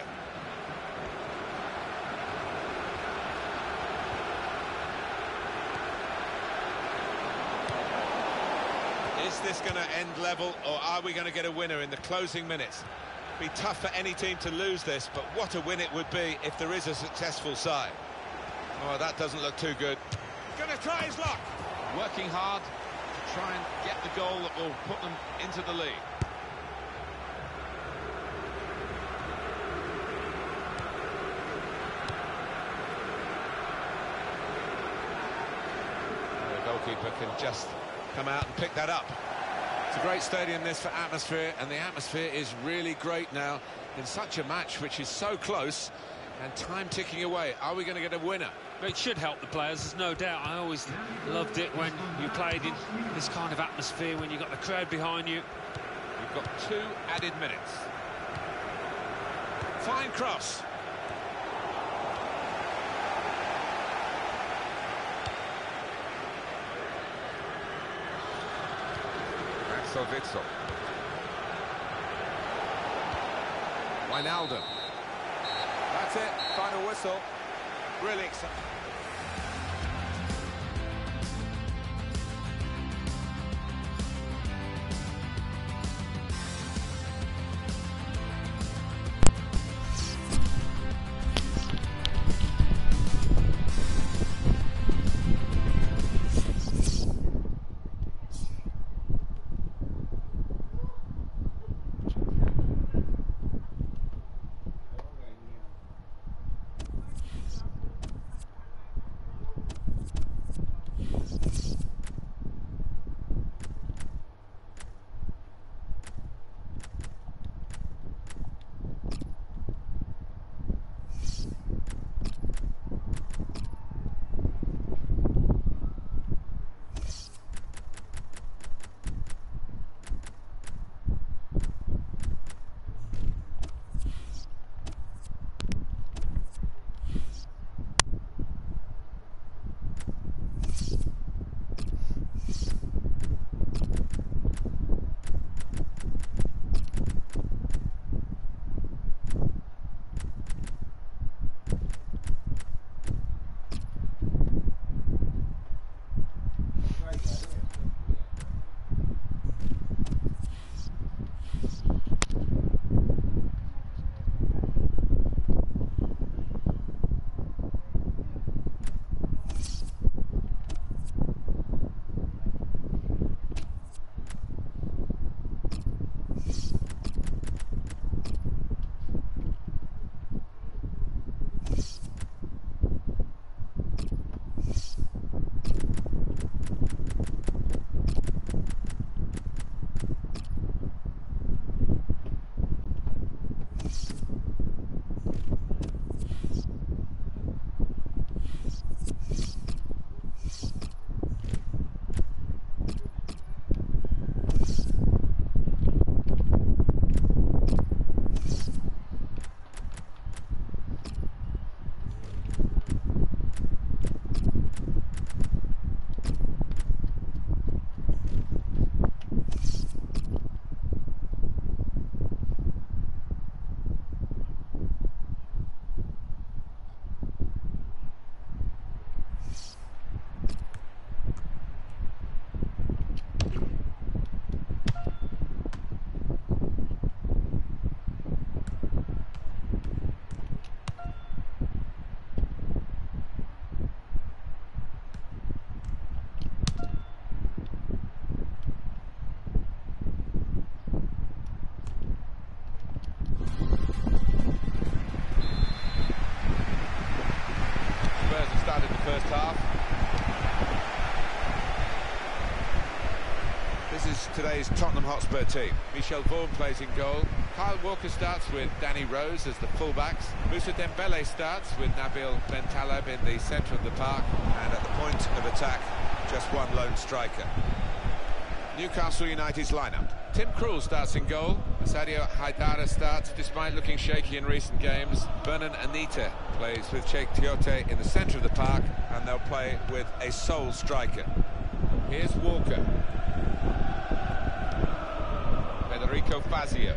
Is this going to end level, or are we going to get a winner in the closing minutes? Be tough for any team to lose this, but what a win it would be if there is a successful side. Oh, that doesn't look too good. Going to try his luck. Working hard to try and get the goal that will put them into the lead. The goalkeeper can just come out and pick that up. It's a great stadium, this, for atmosphere, and the atmosphere is really great now in such a match which is so close and time ticking away. Are we going to get a winner? It should help the players, there's no doubt. I always loved it when you played in this kind of atmosphere, when you got the crowd behind you. We've got two added minutes. Fine cross. Axel Witsel. Wijnaldum. That's it, final whistle. Really exciting. first half. This is today's Tottenham Hotspur team. Michel Vorm plays in goal. Kyle Walker starts with Danny Rose as the fullbacks. Moussa Dembele starts with Nabil Bentaleb in the centre of the park. And at the point of attack, just one lone striker. Newcastle United's lineup. Tim Krul starts in goal. Sadio Haidara starts despite looking shaky in recent games. Vernon Anita plays with Cheikh Tiote in the centre of the park, and they'll play with a sole striker. Here's Walker. Federico Fazio.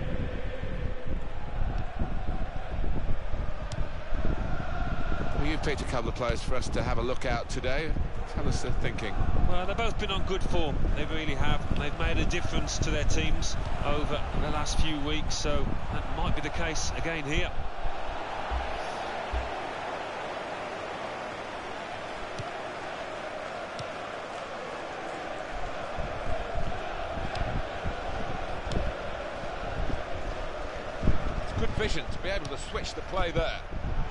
Well, you've picked a couple of players for us to have a look at today. Tell us the thinking. Well, they've both been on good form. They really have. And they've made a difference to their teams over the last few weeks, so that might be the case again here. It's good vision to be able to switch the play there.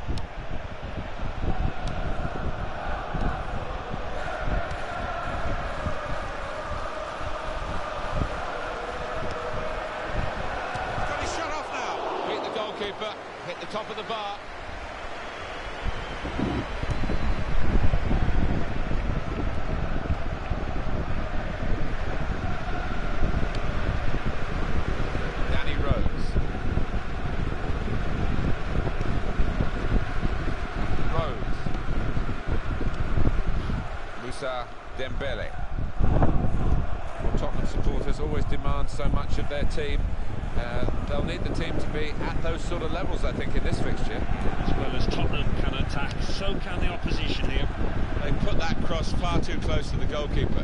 Keeper hit the top of the bar. Danny Rose. Rose. Moussa Dembele. Well, Tottenham supporters always demand so much of their team. Uh, they'll need the team to be at those sort of levels, I think, in this fixture. As well as Tottenham can attack, so can the opposition here. They put that cross far too close to the goalkeeper.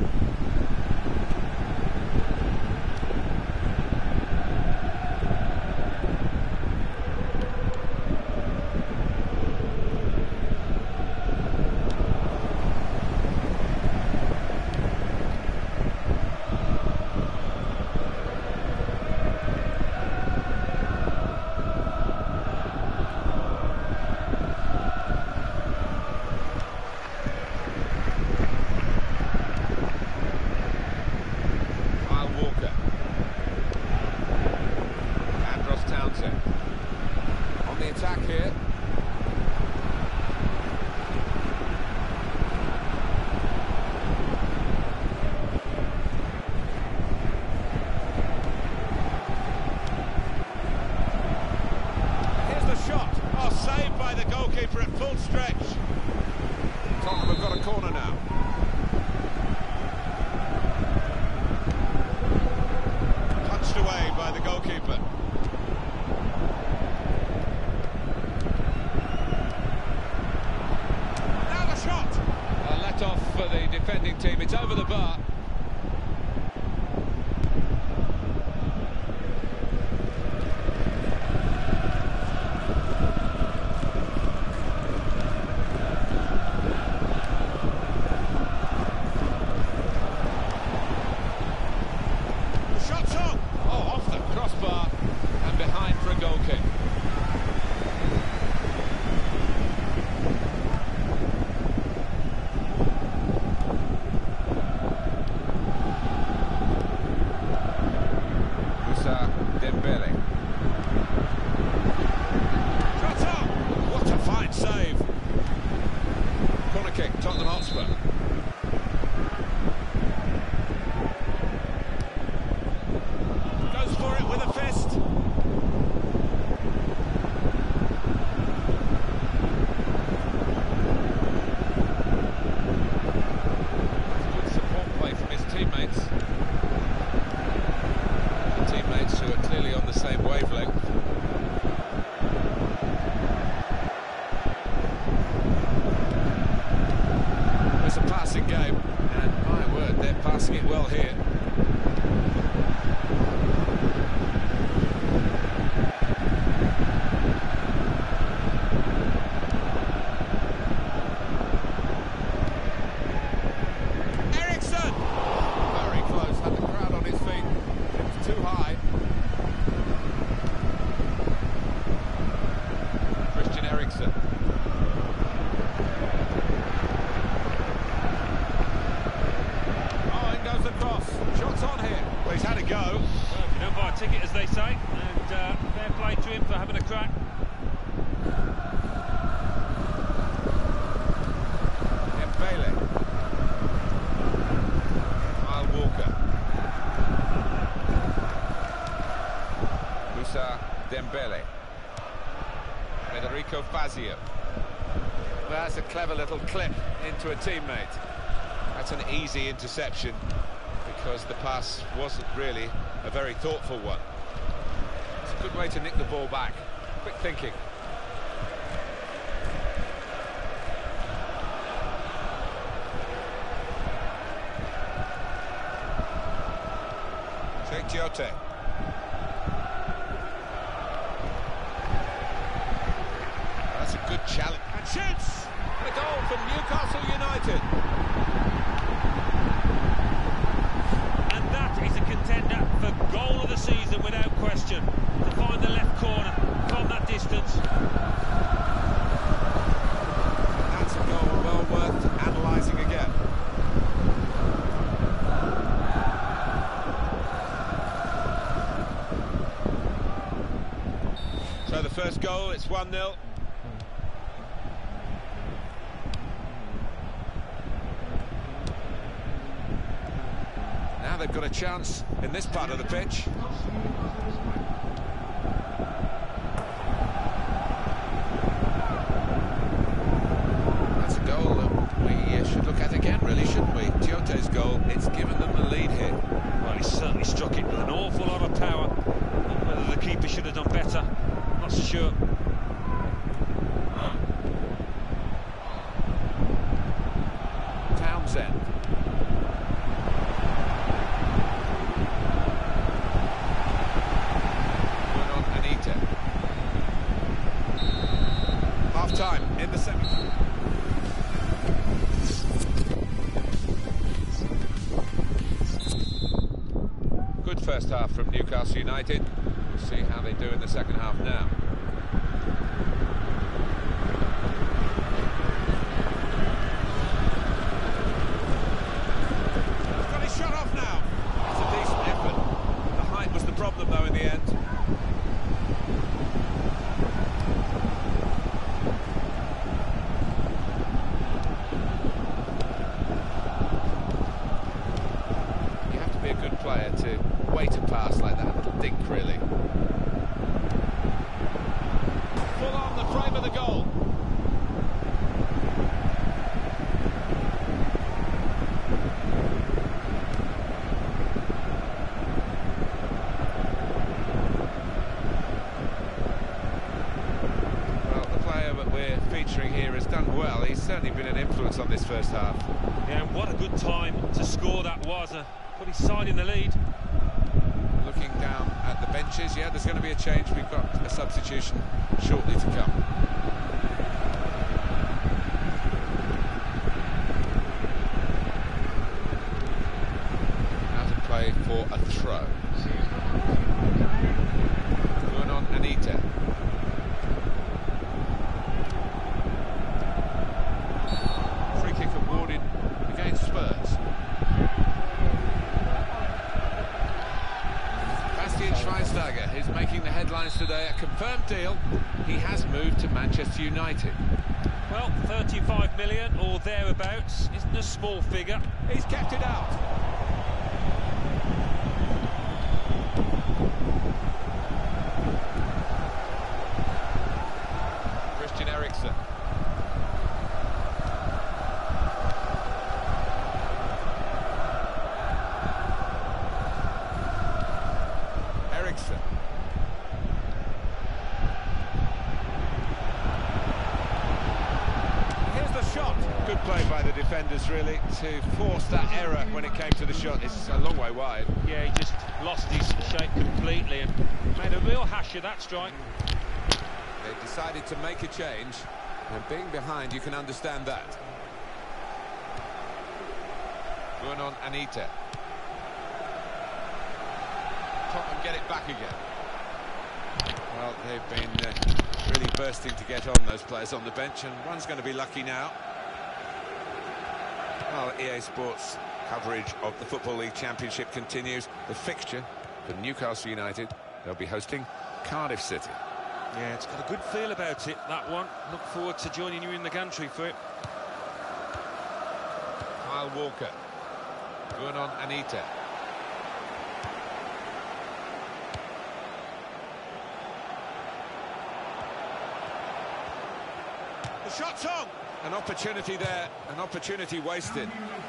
On the attack here. Here's the shot. Oh, saved by the goalkeeper at full stretch. Tottenham have got a corner now. Punched away by the goalkeeper. Off for the defending team. It's over the bar. The shot's on. Oh, off the crossbar and behind for a goal kick. Dembele. What a fine save. Corner kick, Tottenham Hotspur. Goes for it with a fist. crack. Dembele. Kyle Walker. Moussa Dembele. Federico Fazio. Well, that's a clever little clip into a teammate. That's an easy interception because the pass wasn't really a very thoughtful one. It's a good way to nick the ball back. Quick thinking. Cheick Tiote. That's a good challenge. And shoots! And a goal from Newcastle United. And that is a contender for goal of the season without question. To find the left corner from that distance. That's a goal well worth analysing again. So the first goal, it's one nil. Now they've got a chance in this part of the pitch. That's a goal that we uh, should look at again, really, shouldn't we? Tiote's goal, it's given them the lead here. Well, he certainly struck it with an awful lot of power. Whether the keeper should have done better, not so sure. Townsend. Half-time in the second. Good first half from Newcastle United. We'll see how they do in the second half now. He's got his shot off now. It's a decent effort. The height was the problem, though, in the end. Player to wait a pass like that, to think really. Full on the frame of the goal. Well, the player that we're featuring here has done well. He's certainly been an influence on this first half. Yeah, and what a good time to score that was. Uh, put his side in the lead. Looking down at the benches, yeah, there's going to be a change. We've got a substitution shortly to come. Now to play for a throw. Going on Anita. Free kick awarded against Spurs. Schweinsteiger is making the headlines today. A confirmed deal. He has moved to Manchester United. Well, thirty-five million or thereabouts isn't a small figure. He's kept it out. Christian Eriksen. Here's the shot. Good play by the defenders, really, to force that error when it came to the shot. It's a long way wide. Yeah, he just lost his shape completely and made a real hash of that strike. They decided to make a change, and being behind, you can understand that. Going on Anita. Tottenham get it back again. Well, they've been uh, really bursting to get on, those players on the bench, and one's going to be lucky now. Well, E A Sports coverage of the Football League Championship continues. The fixture for Newcastle United, they'll be hosting Cardiff City. Yeah, it's got a good feel about it, that one. Look forward to joining you in the gantry for it. Kyle Walker. Going on Anita. The shot's on! An opportunity there, an opportunity wasted.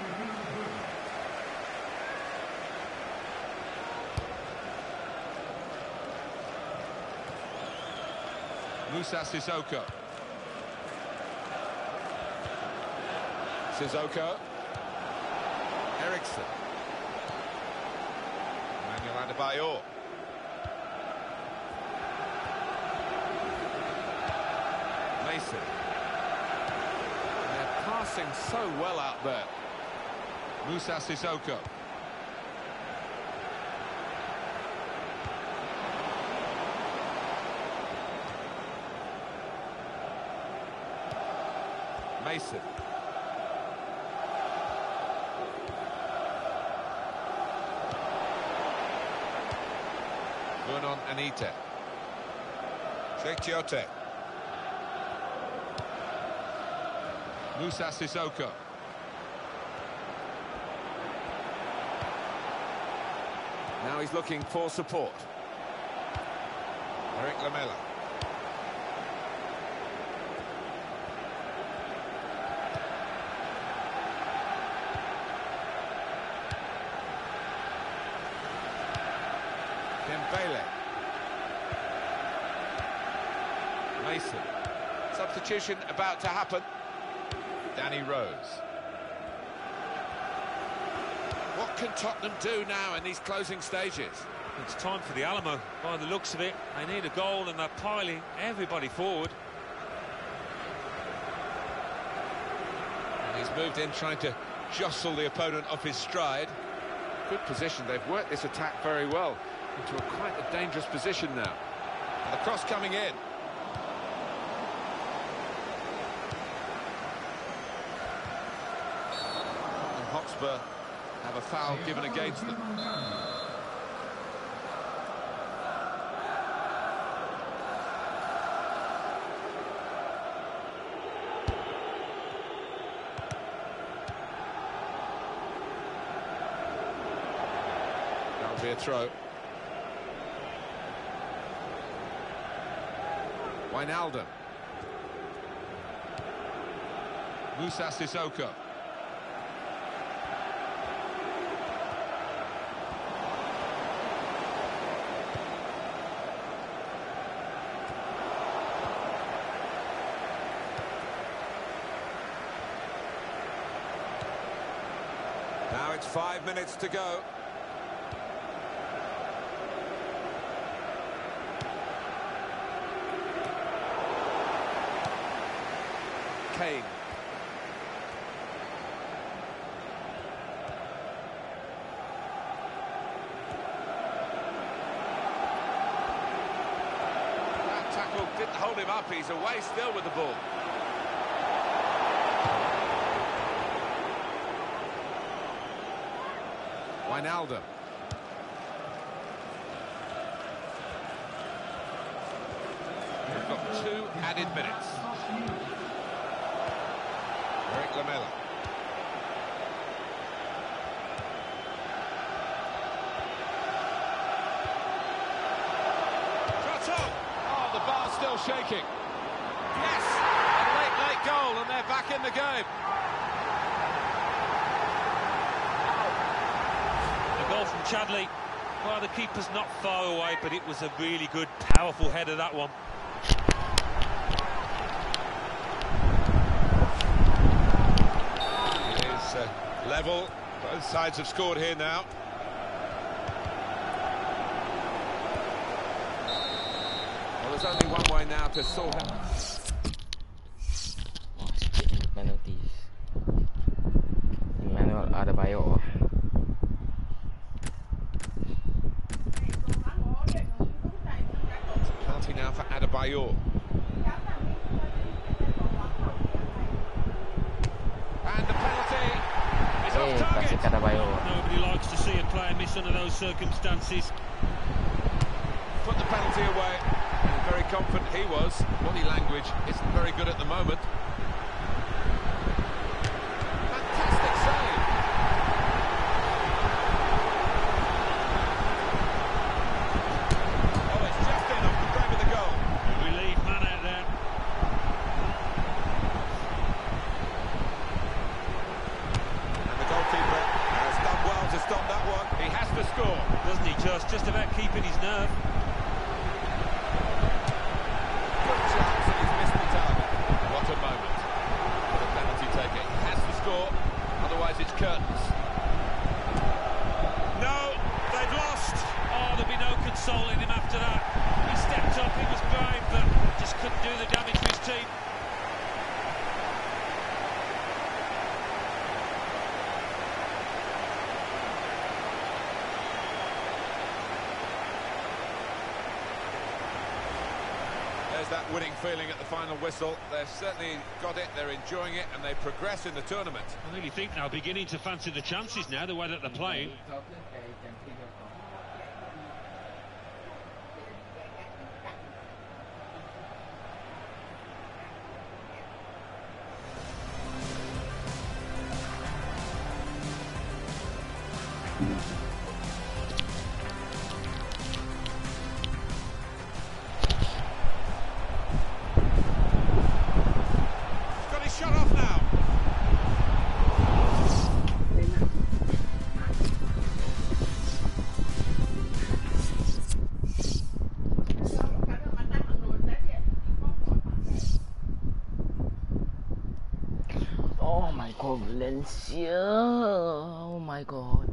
Moussa Sissoko. Sissoko. Eriksson. Emmanuel Adebayor. Mason. They're passing so well out there. Moussa Sissoko. Mason. Going on Anita. Cheick. Moussa Sissoko. Now he's looking for support. Eric Lamela. Dembele. Mason. Substitution about to happen. Danny Rose. What can Tottenham do now in these closing stages? It's time for the Alamo, by the looks of it. They need a goal and they're piling everybody forward. And he's moved in trying to jostle the opponent off his stride. Good position. They've worked this attack very well into a quite a dangerous position now. And the cross coming in. Tottenham Hotspur have a foul given against them. That'll be a throw. Wijnaldum. Moussa Sissoko. Now it's five minutes to go. Kane. That tackle didn't hold him up. He's away still with the ball. Wijnaldum. We've got two added minutes. Eric Lamela. Oh, the bar's still shaking. Yes! A late, late goal, and they're back in the game. The goal from Chadli. Well, the keeper's not far away, but it was a really good, powerful header, that one. It is uh, level. Both sides have scored here now. Well, there's only one way now to sort it. Oh, speaking of penalties, Emmanuel Adebayor. Penalty now for Adebayor. And the penalty is Hey, off kasih target. Adebayor. Nobody likes to see a player miss under those circumstances. Put the penalty away. And very confident he was. Body language isn't very good at the moment. Fantastic save. Oh, it's just in off the frame of the goal. Relief man out there. And the goalkeeper has done well to stop that one. He has to score. Doesn't he just? Just about keeping his nerve. Good chance and he's missed the target. What a moment for the penalty taker. He has to score, otherwise it's curtains. No, they've lost. Oh, there'll be no consoling him after that. He stepped up, he was brave, but just couldn't do the damage to his team. There's that winning feeling at the final whistle. They've certainly got it, they're enjoying it, and they progress in the tournament. I really think they're beginning to fancy the chances now, the way that they're playing. Got his shot off now. Oh my god, Valencia. Oh my god.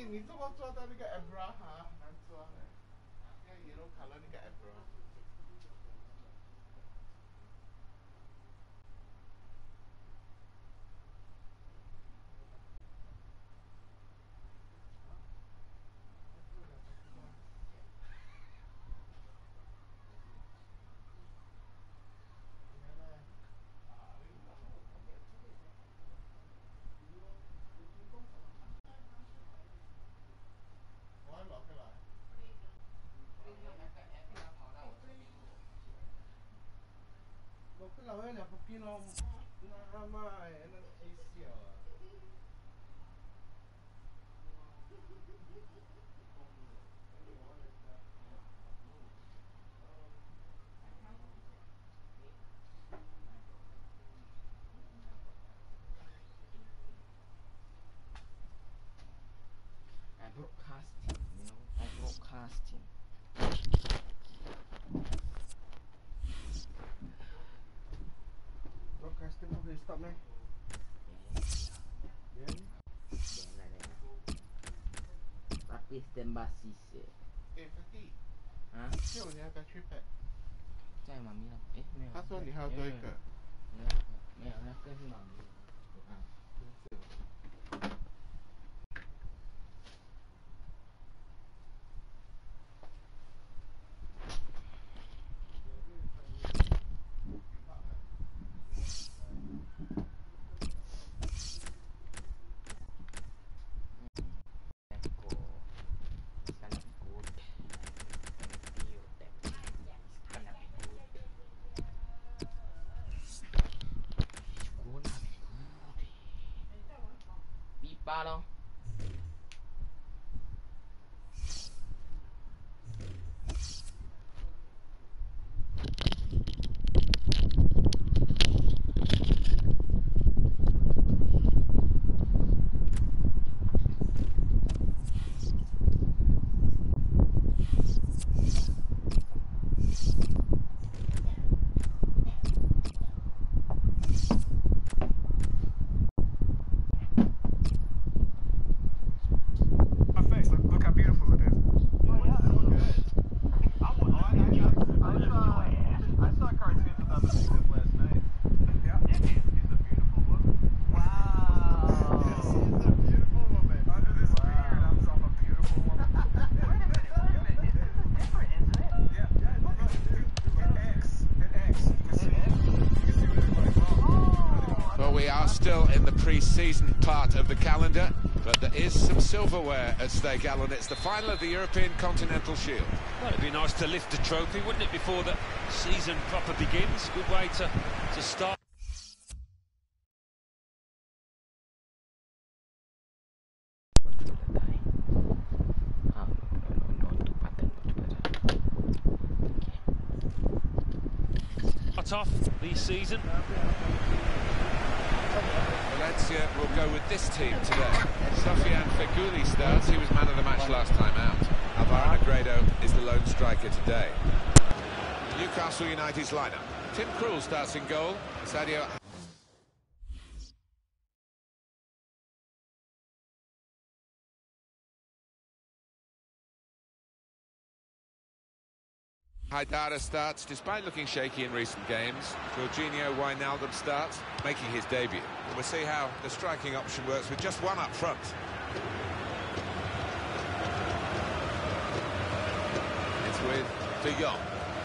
你这么做的那个 Ebra 哈难做呢，那 yellow color 那个 Ebra。老要两不给了，那妈呀，那太小了。 I broadcasting, you know, I broadcasting. Broadcasting không thể stop này. Then like that. Tapi tembak sisi. Eh, Fatih. 啊？ 借我你的 battery pack。 在妈咪那，诶，没有。 他说你还有多一个。 没有，没有，那个是妈咪。啊。Ba đâu? Still in the pre-season part of the calendar, but there is some silverware at stake, Alan. It's the final of the European Continental Shield. Well, it'd be nice to lift a trophy, wouldn't it, before the season proper begins? Good way to, to start. Start off the season. Valencia will go with this team today. Sofiane Feghouli starts. He was man of the match last time out. Alvaro Negredo is the lone striker today. Newcastle United's lineup. Tim Krul starts in goal. Sadio Haidara starts, despite looking shaky in recent games. Jorginho Wijnaldum starts, making his debut. We'll see how the striking option works with just one up front. It's with De Jong.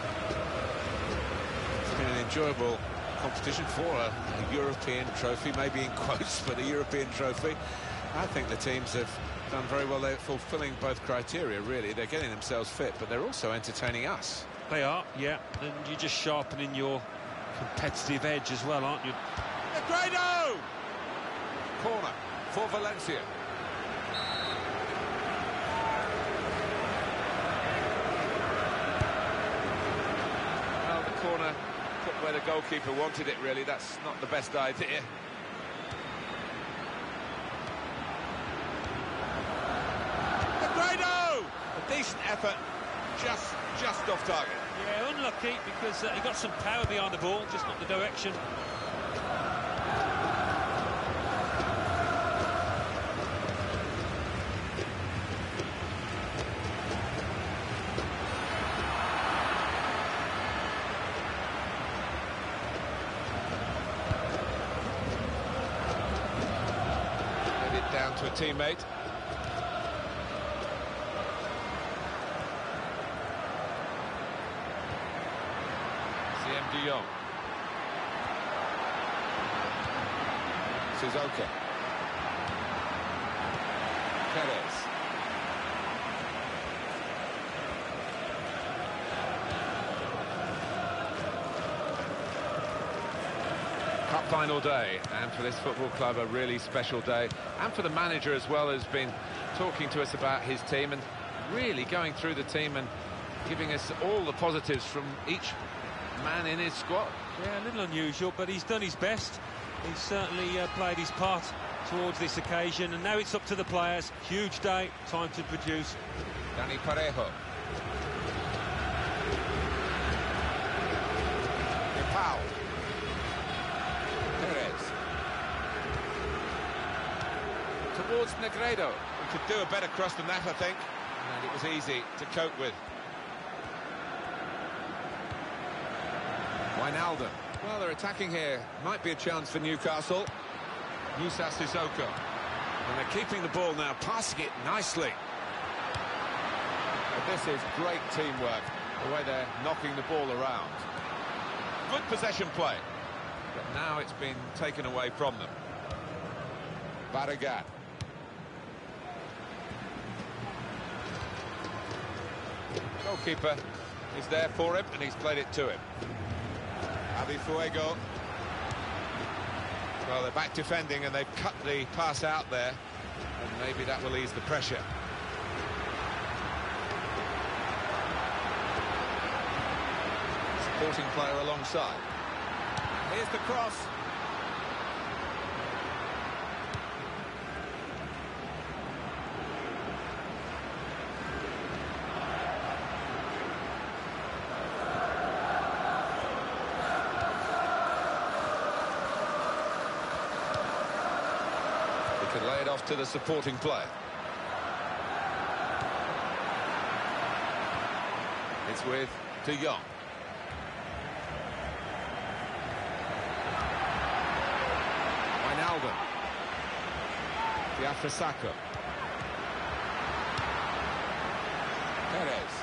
It's been an enjoyable competition for a, a European trophy, maybe in quotes, but a European trophy. I think the teams have done very well. They're fulfilling both criteria, really. They're getting themselves fit, but they're also entertaining us. They are, yeah, and you're just sharpening your competitive edge as well, aren't you? Negredo! Corner for Valencia. Well, the corner put where the goalkeeper wanted it, really. That's not the best idea. Negredo! A decent effort, just, just off target. Yeah, unlucky because uh, he got some power behind the ball, just not the direction. down to a teammate. Siem de Jong. Sissoko. Perez. Cup final day, and for this football club a really special day, and for the manager as well, who's been talking to us about his team and really going through the team and giving us all the positives from each man in his squad. Yeah, a little unusual, but he's done his best. He's certainly uh, played his part towards this occasion, and now it's up to the players. Huge day, time to produce. Dani Parejo. Pau. Perez. Towards Negredo. We could do a better cross than that, I think. And it was easy to cope with. Wijnaldum. Well, they're attacking here. Might be a chance for Newcastle. Moussa Sissoko. And they're keeping the ball now, passing it nicely. But this is great teamwork, the way they're knocking the ball around. Good possession play. But now it's been taken away from them. Barragán. Goalkeeper is there for him, and he's played it to him. Javi Fuego. Well, they're back defending, and they've cut the pass out there, and maybe that will ease the pressure. Supporting player alongside. Here's the cross. Could lay it off to the supporting player. It's with De Jong. Wijnaldum. Diafra Sakho. Perez.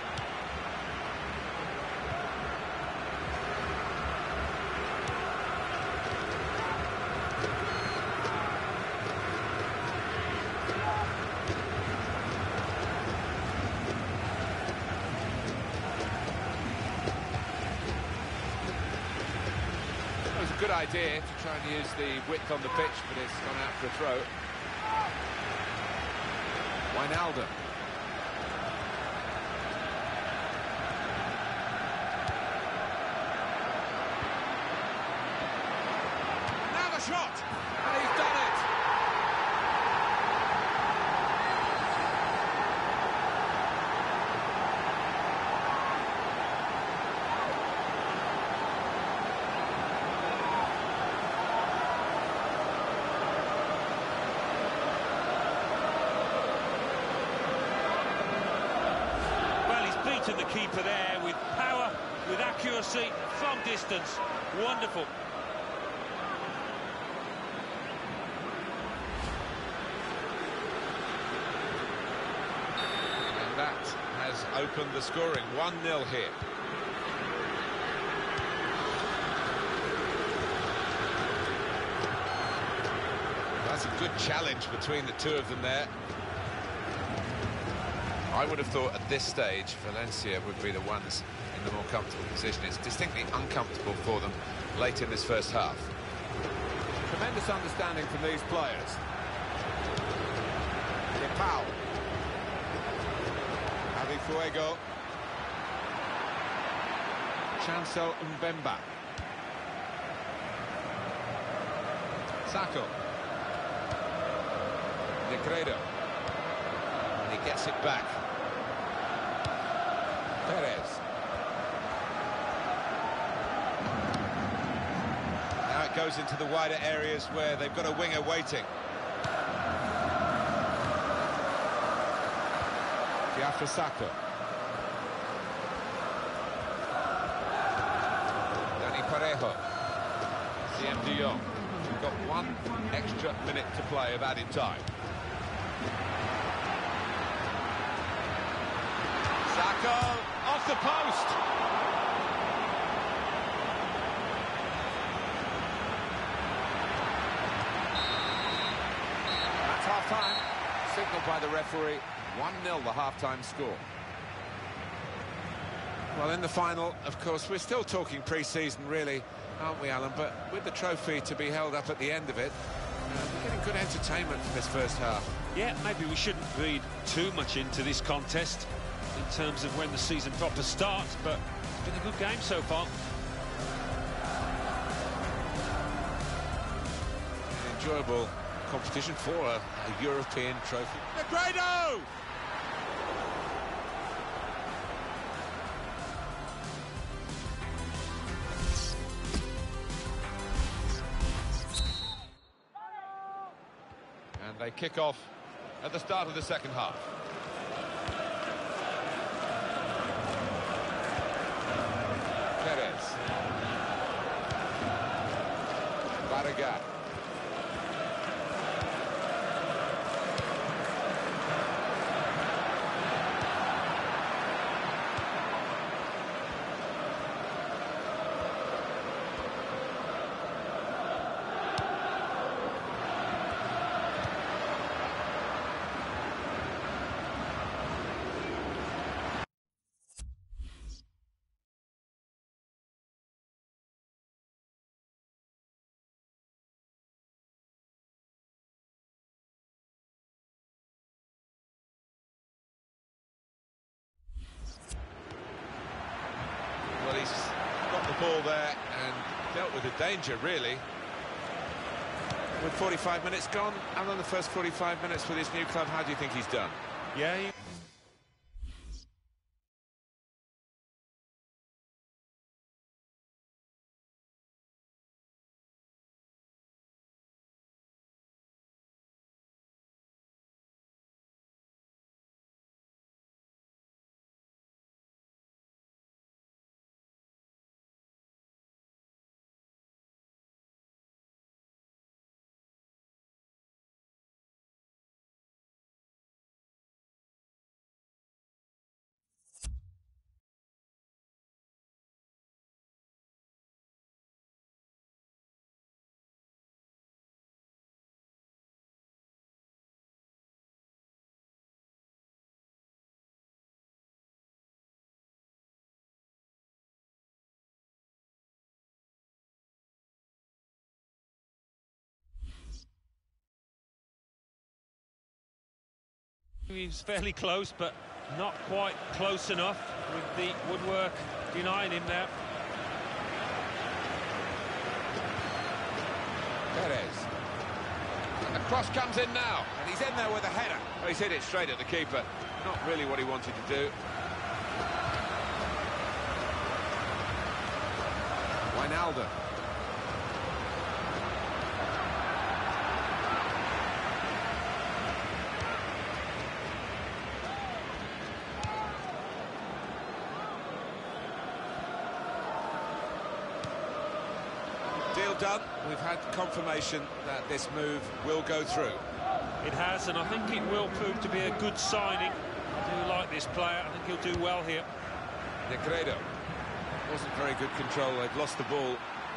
Good idea to try and use the width on the pitch, but it's gone out for a throw. Wijnaldum. Now the shot! And he's done it! The keeper there with power, with accuracy, from distance. Wonderful. And that has opened the scoring. one nil here. That's a good challenge between the two of them there. I would have thought at this stage Valencia would be the ones in the more comfortable position. It's distinctly uncomfortable for them late in this first half. Tremendous understanding from these players. Pau. Javi Fuego. Chancel Mbemba. Sakho. Negredo. And he gets it back. Perez. Now it goes into the wider areas where they've got a winger waiting. Diafra Sakho. Dani Parejo. Siem de Jong. We've got one extra minute to play of added time. Sacco off the post. That's half-time. Signalled by the referee. one nil the half-time score. Well, in the final, of course, we're still talking pre-season, really, aren't we, Alan? But with the trophy to be held up at the end of it, uh, we're getting good entertainment from this first half. Yeah, maybe we shouldn't read too much into this contest in terms of when the season proper starts, but it's been a good game so far. An enjoyable competition for a, a European trophy. Negredo! And they kick off at the start of the second half. Perez. Barragán. Well, he's got the ball there and dealt with the danger, really. With forty-five minutes gone, and on the first forty-five minutes with his new club, how do you think he's done? Yeah, he... He's fairly close, but not quite close enough with the woodwork denying him there. Perez. And the cross comes in now, and he's in there with a header. Well, he's hit it straight at the keeper. Not really what he wanted to do. Wijnaldum. Deal done. We've had confirmation that this move will go through. It has, and I think it will prove to be a good signing. I do like this player. I think he'll do well here. Negredo. Wasn't very good control. They've lost the ball.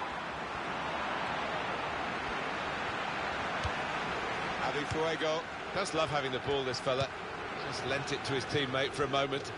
Javi Fuego does love having the ball, this fella. Just lent it to his teammate for a moment.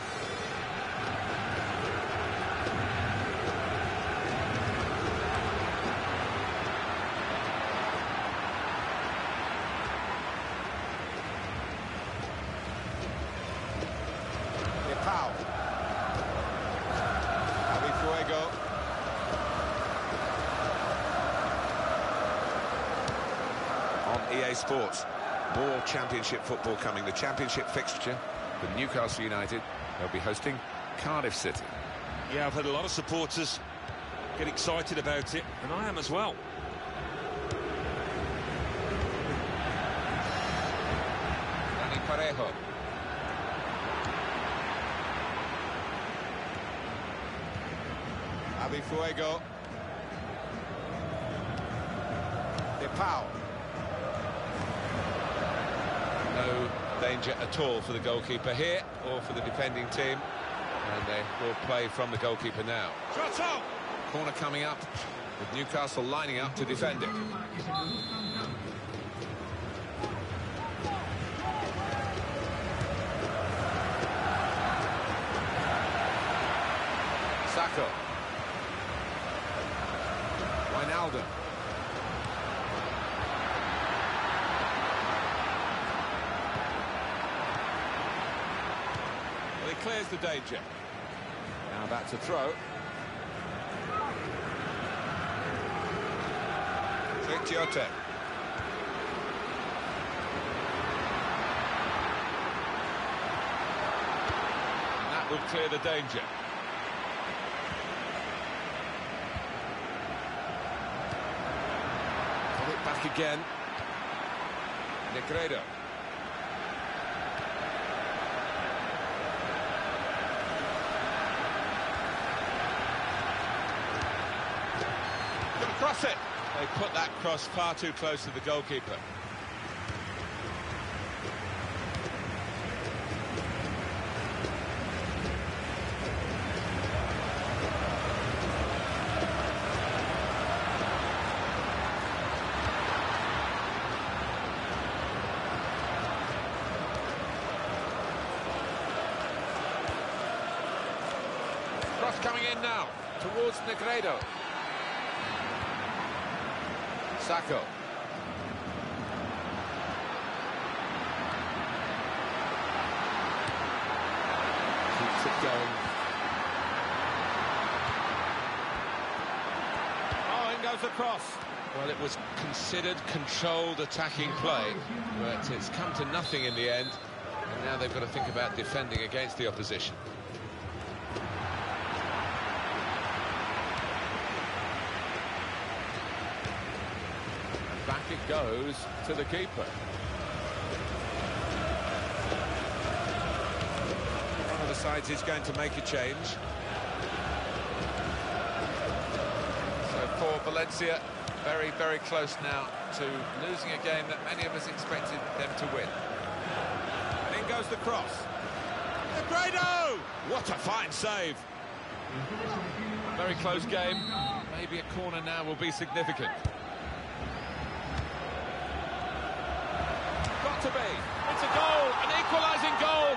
E A Sports. More Championship football coming. The Championship fixture for Newcastle United. They'll be hosting Cardiff City. Yeah, I've had a lot of supporters get excited about it, and I am as well. Dani Parejo. Javi Fuego. De Pau. No danger at all for the goalkeeper here, or for the defending team. And they will play from the goalkeeper now. Corner coming up, with Newcastle lining up to defend it. Sako. Wijnaldum. Well, he clears the danger. Now that's a throw. Tiote. And that would clear the danger. Pull it back again. Negredo. Gonna cross it. They put that cross far too close to the goalkeeper. Cross coming in now towards Negredo. Sako. Keeps it going. Oh, in goes the cross. Well, it was considered controlled attacking play, but it's come to nothing in the end, and now they've got to think about defending against the opposition. Back it goes to the keeper. One of the sides is going to make a change. So for Valencia, very, very close now to losing a game that many of us expected them to win. And in goes the cross. Negredo! What a fine save. Very close game. Maybe a corner now will be significant. To be. It's a goal, an equalising goal.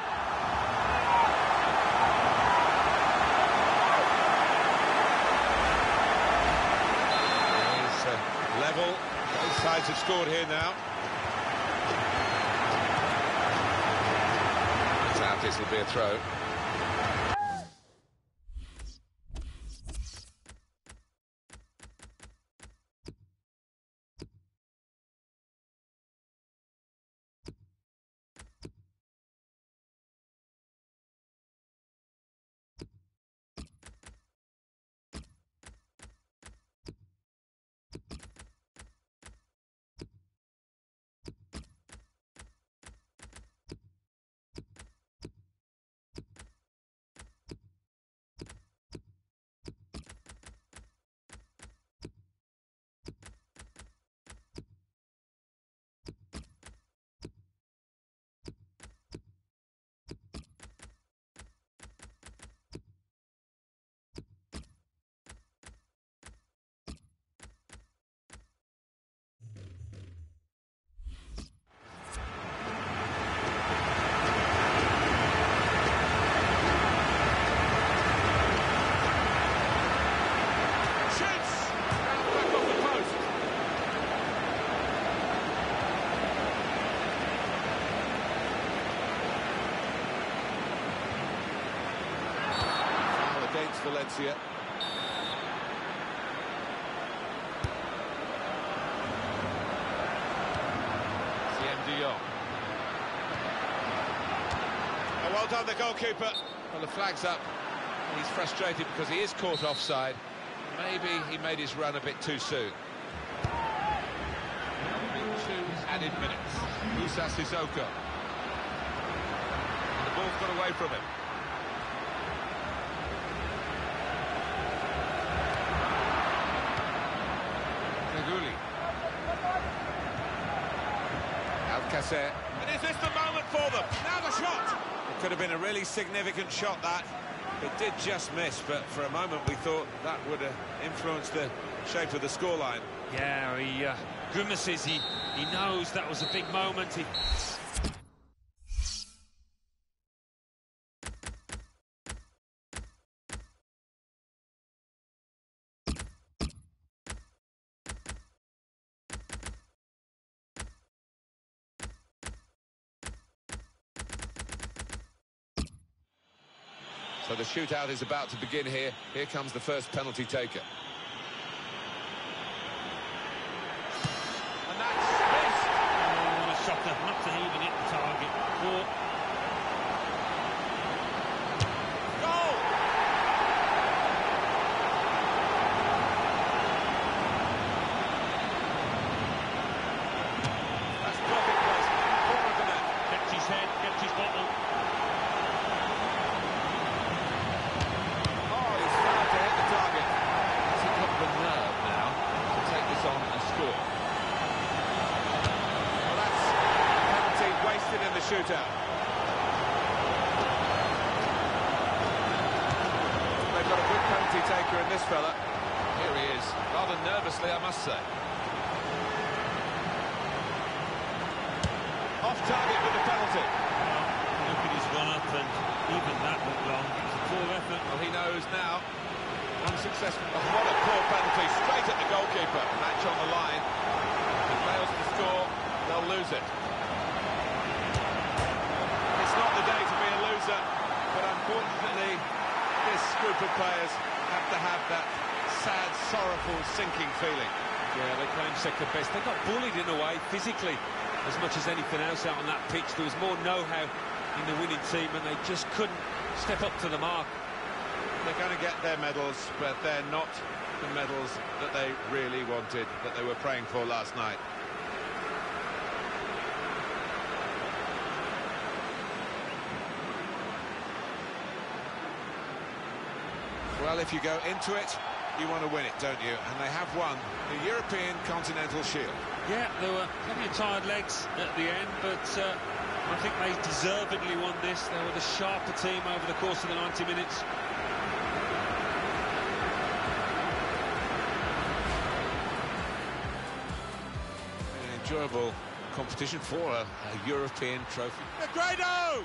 It's uh, level. Both sides have scored here now. It's out, this will be a throw. Valencia. Siem de Jong. Oh, well done, the goalkeeper. Well, the flag's up. He's frustrated because he is caught offside. Maybe he made his run a bit too soon. Two added minutes. Moussa Sissoko. And the ball's got away from him. Lacazette. And is this the moment for them? Now the shot! It could have been a really significant shot, that. It did just miss, but for a moment we thought that would have influenced the shape of the scoreline. Yeah, he uh, grimaces. He, he knows that was a big moment. He... So the shootout is about to begin here. Here comes the first penalty taker. And that's missed! Oh, what a shocker, not to even hit the target. Four. Goal! That's perfect placement. Corner of the net. Gets his head, gets his bottle. Oh, he's failed to hit the target. Has he got the nerve now to take this on and score? Well, that's a penalty wasted in the shootout. They've got a good penalty taker in this fella. Here he is, rather nervously, I must say. Off target with the penalty. Look at his run-up, and even that looked long. It was a poor effort. Well, he knows now. Unsuccessful. Oh, what a poor penalty, straight at the goalkeeper. Match on the line. If he fails to score, they'll lose it. It's not the day to be a loser, but unfortunately, this group of players have to have that sad, sorrowful, sinking feeling. Yeah, they came second best. They got bullied in a way, physically, as much as anything else out on that pitch. There was more know-how in the winning team, and they just couldn't step up to the mark. They're going to get their medals, but they're not the medals that they really wanted, that they were praying for last night. Well, if you go into it, you want to win it, don't you? And they have won the European Continental Shield. Yeah, there were plenty of tired legs at the end, but uh, I think they deservedly won this. They were the sharper team over the course of the ninety minutes. An enjoyable competition for a, a European trophy. Negredo!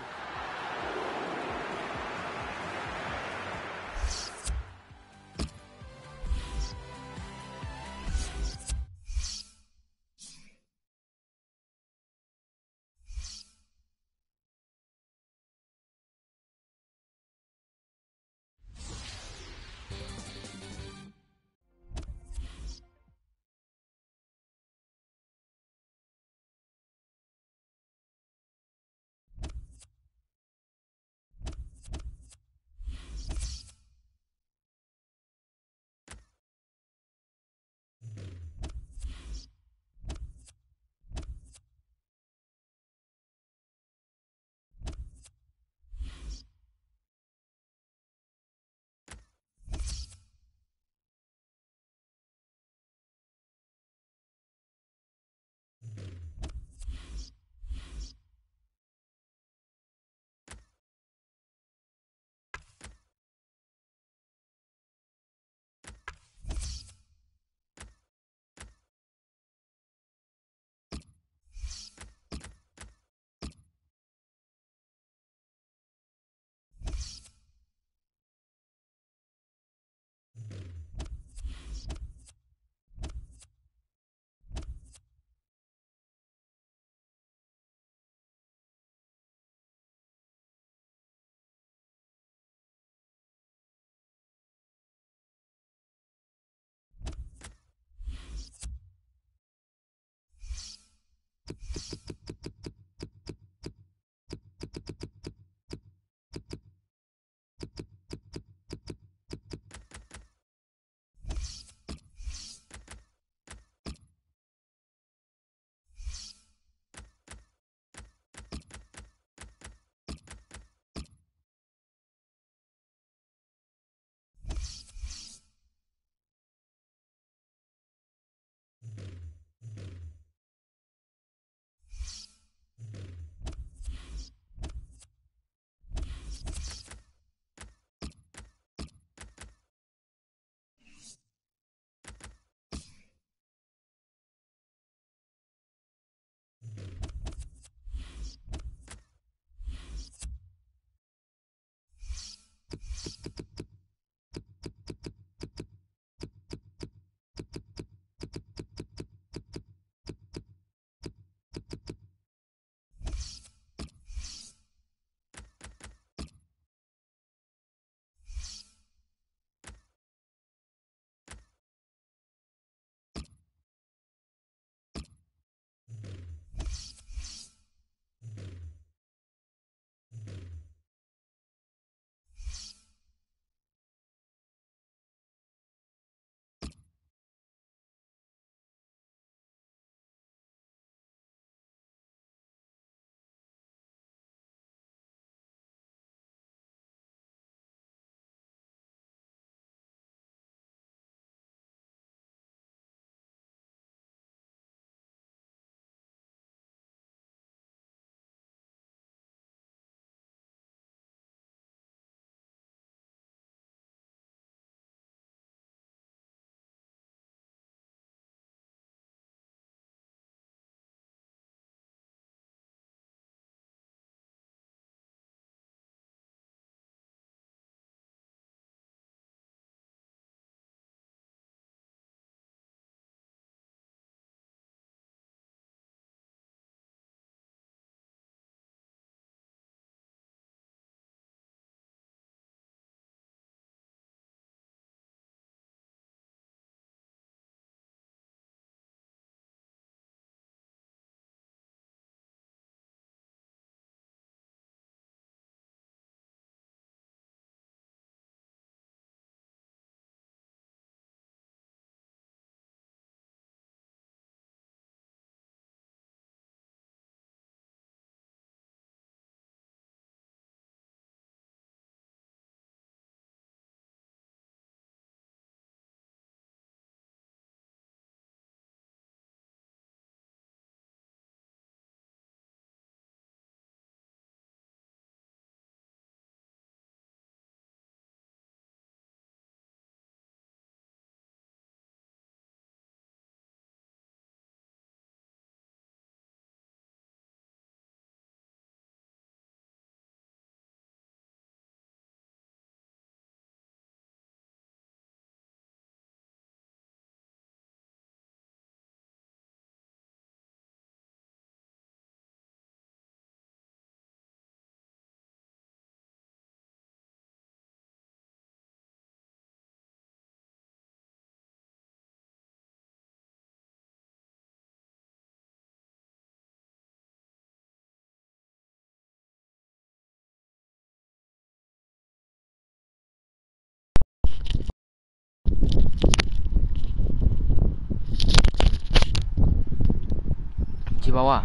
Isi bawah.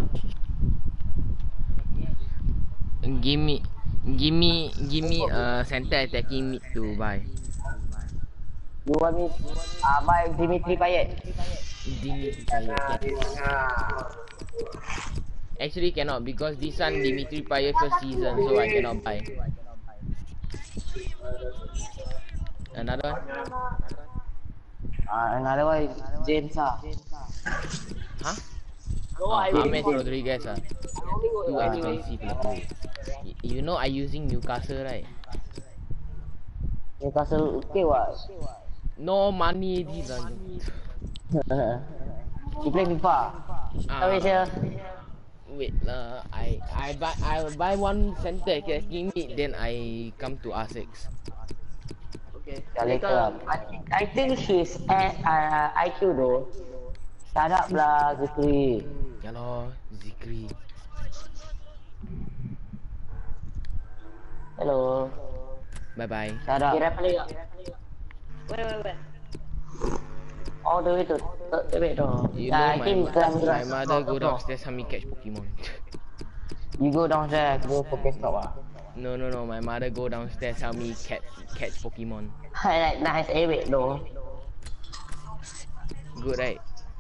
Give me, give me, give me a center attacking mid to buy. You want me uh, buy Dimitri Payet? Dimitri Payet. Actually cannot because this one Dimitri Payet first season, so I cannot buy. Another one? Uh, another one is James ah. Huh? Oh, James Rodriguez ah. Too expensive lah. You know I using Newcastle right? Newcastle okay what? No money this lah. You play FIFA? Ah, Wait here. wait lah. I I buy I buy one center attacking mid, then I come to R six. Okay. Later. I think I think she's at uh, I Q though. Shut up lah, Zikri. Ya loh, Zikri. Hello. Bye bye. Shut up. Kira play tak? Wait, wait, wait. All the way to third wait though. You Nah, know I think my, my, my mother go downstairs help me catch Pokemon. You go downstairs, go Pokestop ah. No no no, my mother go downstairs help me catch catch Pokemon. I like nice eh wait though. Good right?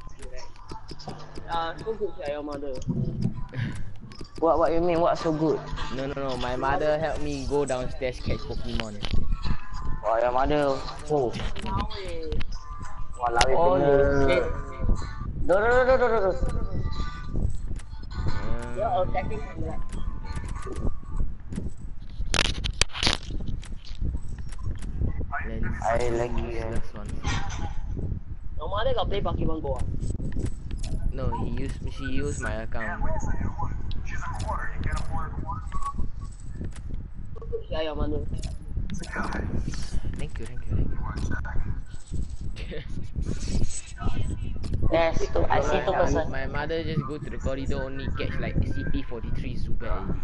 Uh, so good your mother. What what you mean? What so good? No no no, my mother help me go downstairs catch Pokemon. Oh, your mother. Oh. Walau itu. Oh, no no no no no no. Ya, attacking kamera. I like you. Your mother got play Pokemon Go. No, he used she used my account. Yeah, your mother. Thank you, thank you, thank you. Yes, two, I see two person. My mother just go to the corridor only catch like C P forty-three super already.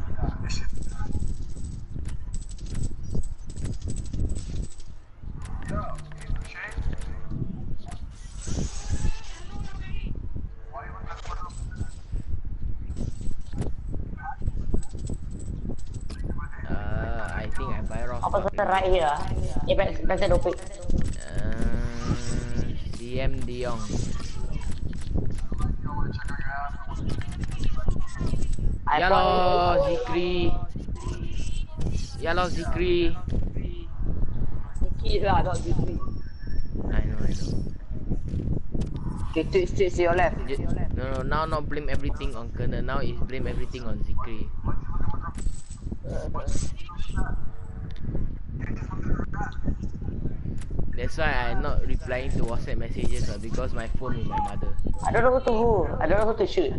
Uh, I think I buy Ross. Apa saja right here? Eh, press press the pick. Uh, C M De Jong. Yalo Zikri. Yalo Zikri. Zikri lah, not Zikri. I know, I know. Okay, twitch, twitch to your left. J no, no, now not blame everything on Kerner. Now is blame everything on Zikri. That's why I'm not replying to WhatsApp messages uh, because my phone with my mother. I don't know who to who. I don't know who to shoot.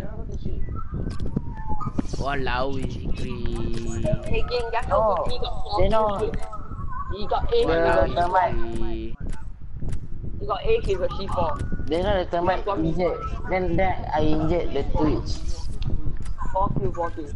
Walao Zikri. Hey, King, just no. They know. He got A with the thermite. He got A with a C four. They know the thermite injured. Then that I injured the twitch. four kill, four kill.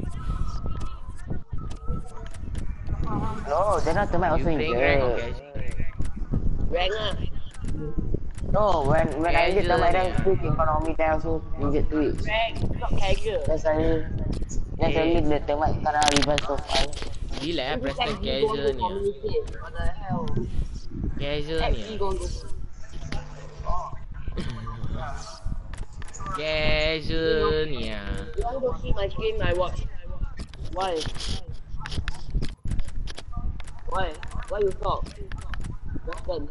No, they're not thermite also injured. Rank ah. No, when when I injured thermite then Twitch in front of me, then also injured Twitch. Rank, not casual. That's why that's why the thermite kena reverse profile. Gila eh, Preston casual ni. What the hell? Casual ni. Casual ni. You want to see my stream? I watch. Why? Why? Why you talk? Preston.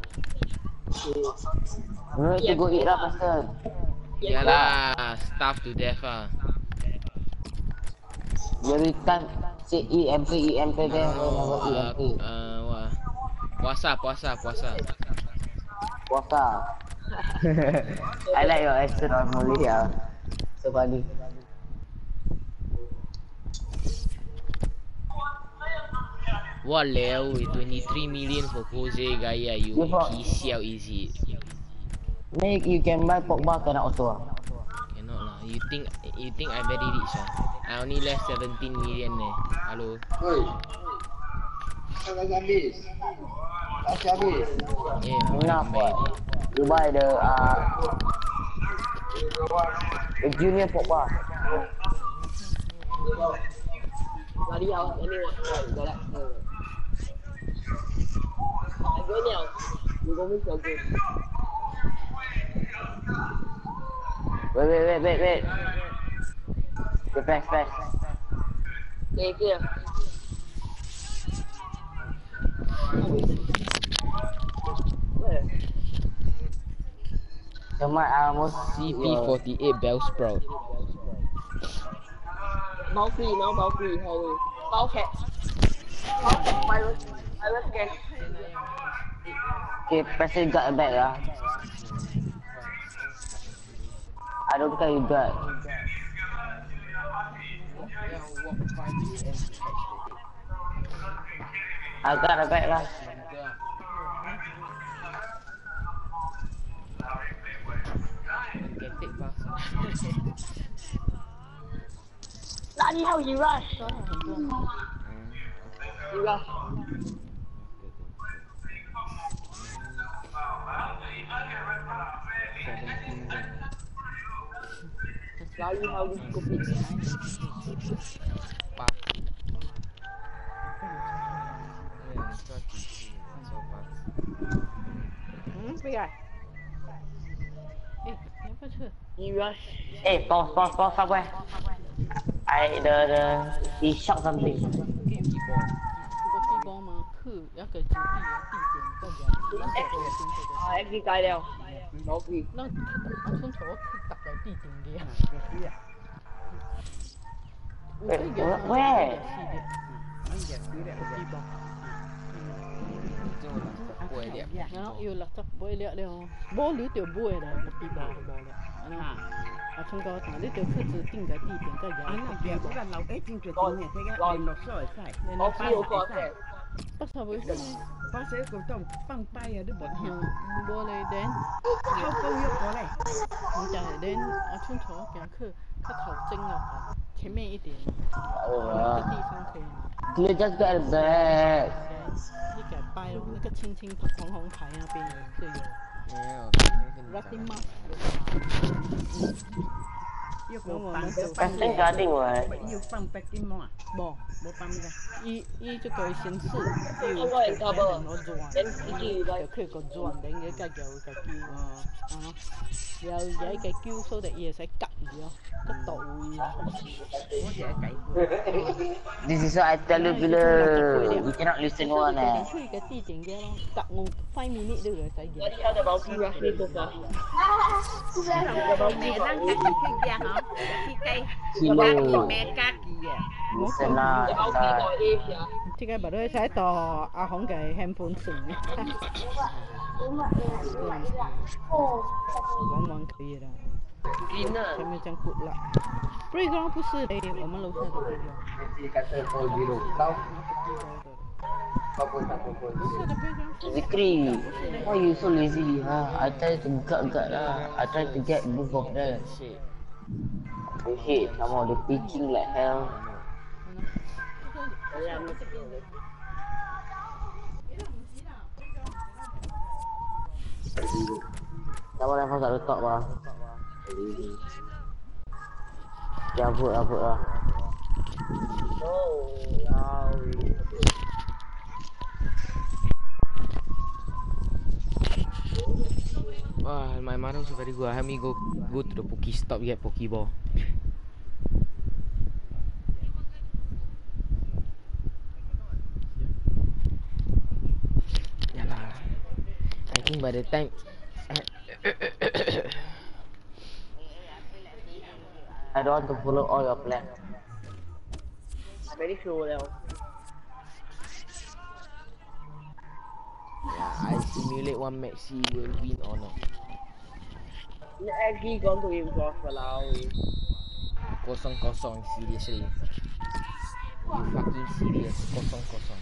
You need to go eat lah, Preston. Yalah, starve to death ah. Every time say E M P, E M P then never E M P. Uh, wah. Puasa, puasa, puasa. Puasa. I like your accent on Malay ah. So funny. Walao, twenty-three million for Jose Gaya, you kisiao easy. Make you can buy Pogba cannot auto ah. Cannot lah. You think you think I very rich ah? I only left seventeen million eh. Hello. Oi. Dah habis. Dah habis. Yeah, enough what? You buy the uh Junior Pogba. Lari awak ni awak galak. Agaknya, juga mesti agak. Wait, wait, wait, wait, wait. Okay, pass, pass. Okay, clear. Cuma almost C P forty-eight Bellsprout. Máu free, máu máu free, thôi. Máu kẹt. Máu virus, virus kẹt. Okay, press it got back lah. I don't think you got. I got a back lah. Bloody hell, you rush! You rush. Bloody hell, you stupid. Hmm, bây Eh, kenapa tu? You rush. Eh, pause, pause, pause somewhere. I the the he shot something. Pokeball 嘛，去一個指定嘅地點，個人攞個個先做到。 啊 ，X 解了，冇free。 那阿春坐去特嘅地點嘅。 Where? Nó yêu là chắc bơi lẹ leo, bơi lưới tiểu bơi là một tí bò bò lẹ. À, à không có thằng lưới tiểu cứ chỉ định cái địa điểm cái giá. Anh làm việc cũng là lâu ít trên truyền thông này, thế cái này nó sỏi sai. Có phiêu có thể. Bắt sao với bác sĩ cũng trong băng bay ở đứa bọn hàng bơi lên đến. Không có yêu có này. Mình chạy đến à春坐嘅佢佢頭精啊，前面一點。 Oh. 地方可以。 You just got it back. 呢個拜咯，呢個青青紅紅牌那邊有是有。Racing Mask。 yêu cầu băng Casting guarding rồi. yêu băng bạch im mà bỏ bỏ băng ra y y cho cái显示有個人 cover， nó轉， 跟自己嚟。 佢個轉頂嘅個有個叫啊，有有個叫數的嘢使夾咗，個度我只係計 This is what I tell you bila we cannot listen one eh. 佢個地點嘅咯，夾我 five minute 都嚟使嘅。 嗰啲有就冇 free rush 呢個㗎。 mẹ đang cắt cái kia hả cái cây Kilo. mẹ cắt kìa Listen lah. Có free Start. gọi em vậy. 即係把佢睇到阿紅嘅 handphone 線，玩玩可以了。 Green 啊。 前面這樣過了。Playground 不是誒，我們樓下的 playground。 Zikri, why you so lazy? Huh? I try to gut-gut lah. I try to get both of them. They hate, some more they pitching like hell. Sama level kat the top lah. Ya, put lah, put lah. Oh, wow. Wah, my mother also very good. Help me go go to the Pokestop get Pokeball. Yalah. I think by the time I don't want to follow all your plans. Very sure now. yeah, I simulate one match see will win or not. Actually gone to him for Malawi. Kosong kosong seriously. You fucking serious. Kosong kosong.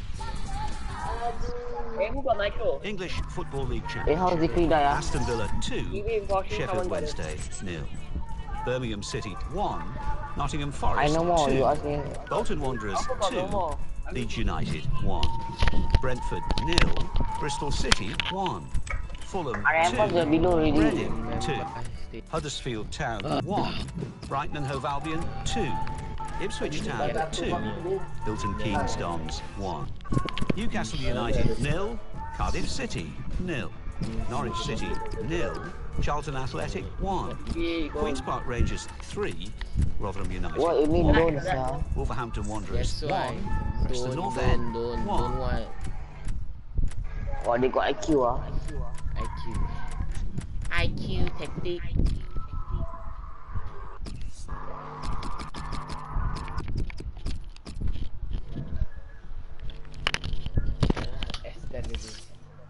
Em who got Michael? English Football League Eh, how's Zikri die ah? Aston Villa two, You reinforcing Sheffield someone Wednesday nil. Birmingham City one, Nottingham I Forest know more, two, you ask me. Bolton Wanderers got no two, more. Leeds United one, Brentford nil, Bristol City one, Fulham I am two, below already. Reading two, Huddersfield Town one, Brighton and Hove Albion two, Ipswich Town two, Milton Keynes Dons one, Newcastle United nil, Cardiff City nil, Norwich City nil, Charlton Athletic one, Queen's Park Rangers three, Rotherham United What you mean one, don't, sir? Wolverhampton Wanderers That's why. one, Preston Don't, North don't, End don't, one. don't want Oh, they got I Q, ah. I Q. I Q tactic. Aesthetic.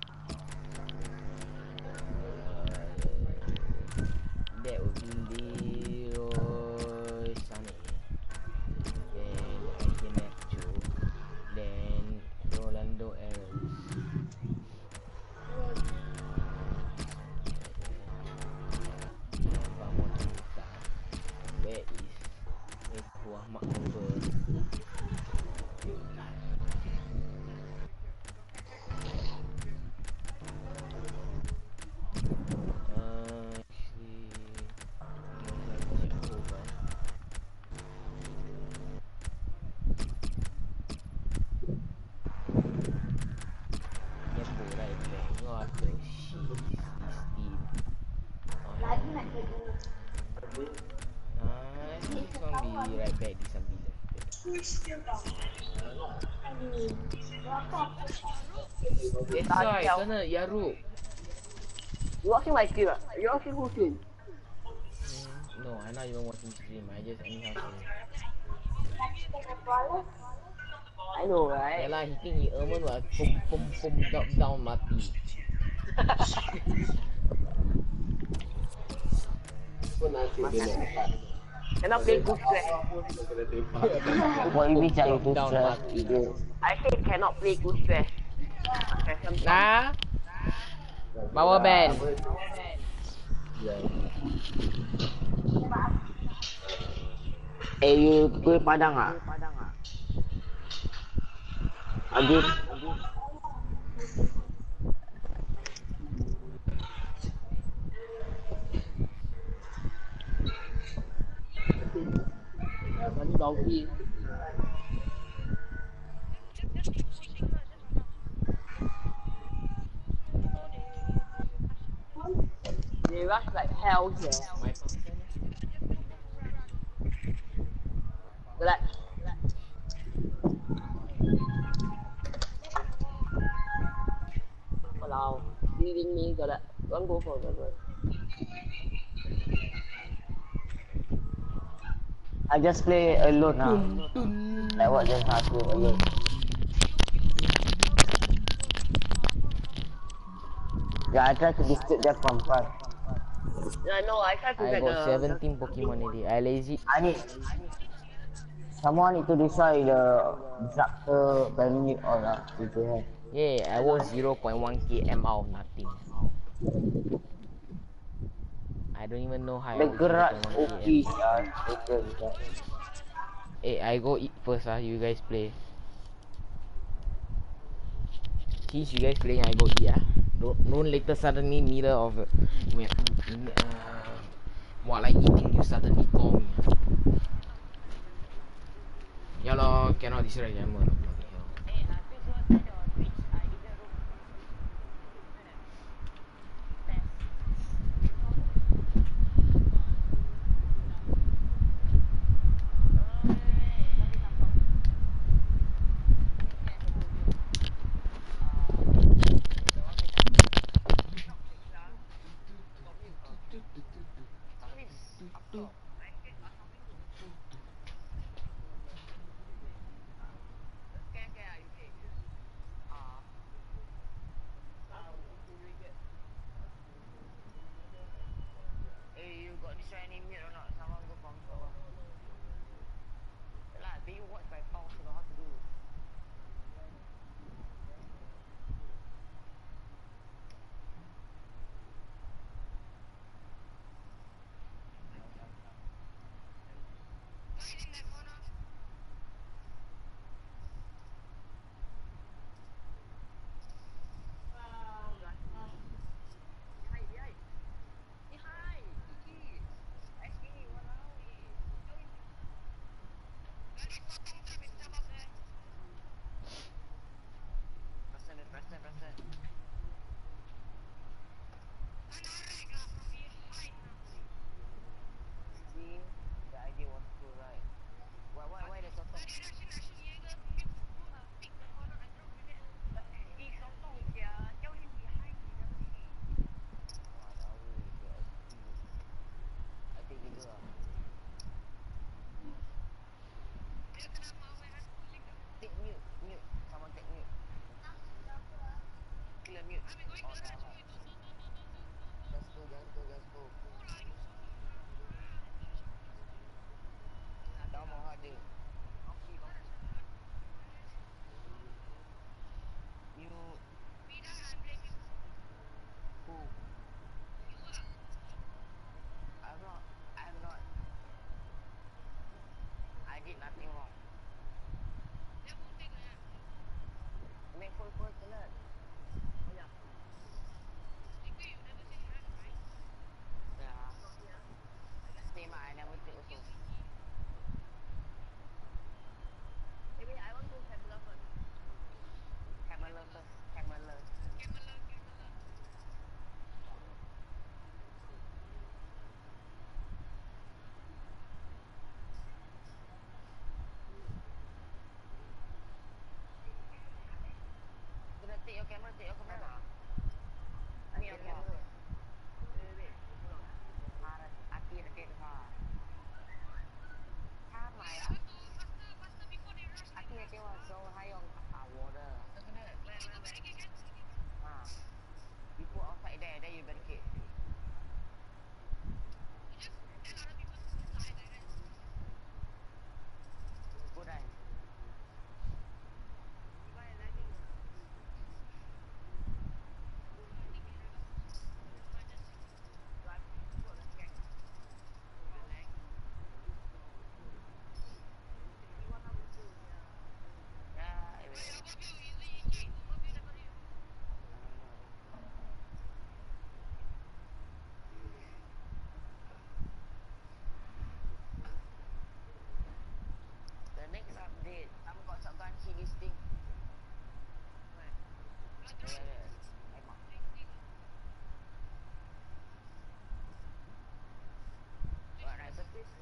That would be Leroy Sané. Then Iheanacho. Then Rolando Eros. Where is Eko Ahmad Kumba? Uh, actually, Jehovah. Nepo right back. No, after she is this team. Lagi nak jadi. Ah, this one be right back. This one be left back. That's why, kena Yaruk. You watching my stream? You watching who stream? Mm, no, I'm not even watching stream. I just anyhow say. I know, right? Yeah lah, he think he Erman will pum pum pum drop down mati. Cannot play good stress. What you mean cari tu Down stress? mati. I say cannot play good stress. Okay, some- Nah. Power band. Eh, you kuih padang ah? Again? Tadi Bauki. They rush like hell here. Relax. Wow, leading me, got it. Don't go for the word. I just play alone now. Like what just now I play alone. Yeah, I try to disturb them from far. Yeah, no, I try to I get got the... seventeen Pokemon already. I lazy. I need... Someone need to destroy the disruptor, pyramid all lah. If you have. Yeah, I was zero point one kilometers out of nothing. I don't even know how I was Bergerak zero point one okay kilometers. ya. Hey, I go eat first ah, you guys play. Since you guys playing, I go eat ah. Don't, don't later suddenly middle of uh, uh, while I eating you suddenly call me. Ya lor, cannot destroy camera. your camera, take your camera. Ni your camera. Aki ada ke ha. Ha mai ah. Aki ada wa so hai on power de. Ah. You put outside there, then you barricade. Go down. Next update, I'm got shotgun key listing. What right surface?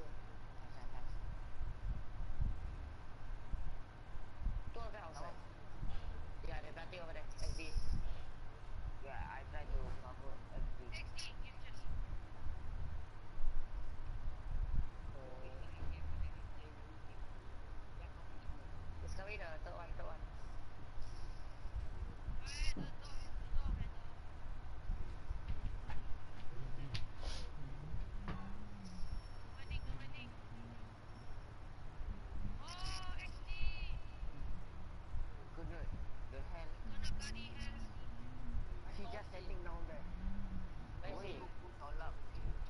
Two of them outside. Yeah, there's nothing over there. X D. Yeah, I tried to cover X D. Discovery the third one, third one. Good, good. The hand. She's just standing down there. Where is he? All up.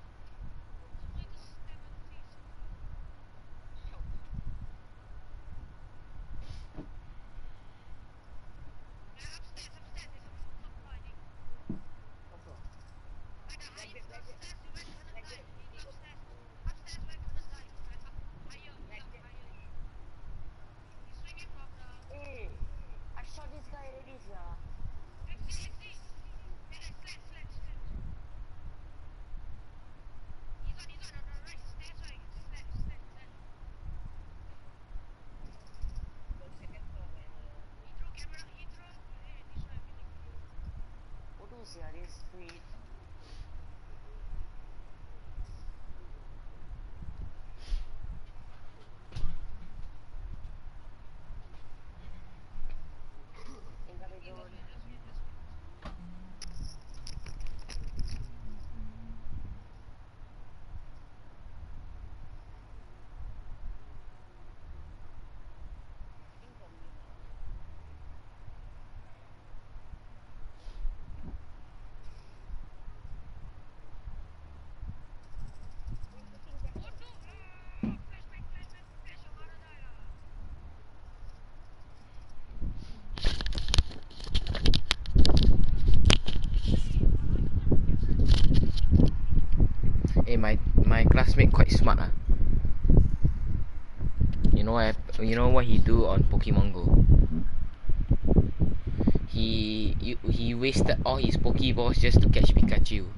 Hey, I saw this guy already, yeah. What do you see? This street. Hey, my my classmate quite smart ah. You know what? You know what he do on Pokemon Go? He you, he wasted all his Pokeballs just to catch Pikachu.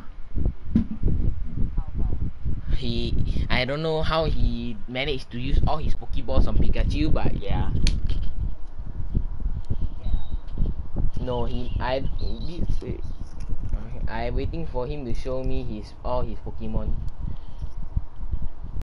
He I don't know how he managed to use all his Pokeballs on Pikachu, but yeah. No, he I he, I waiting for him to show me his all his Pokemon.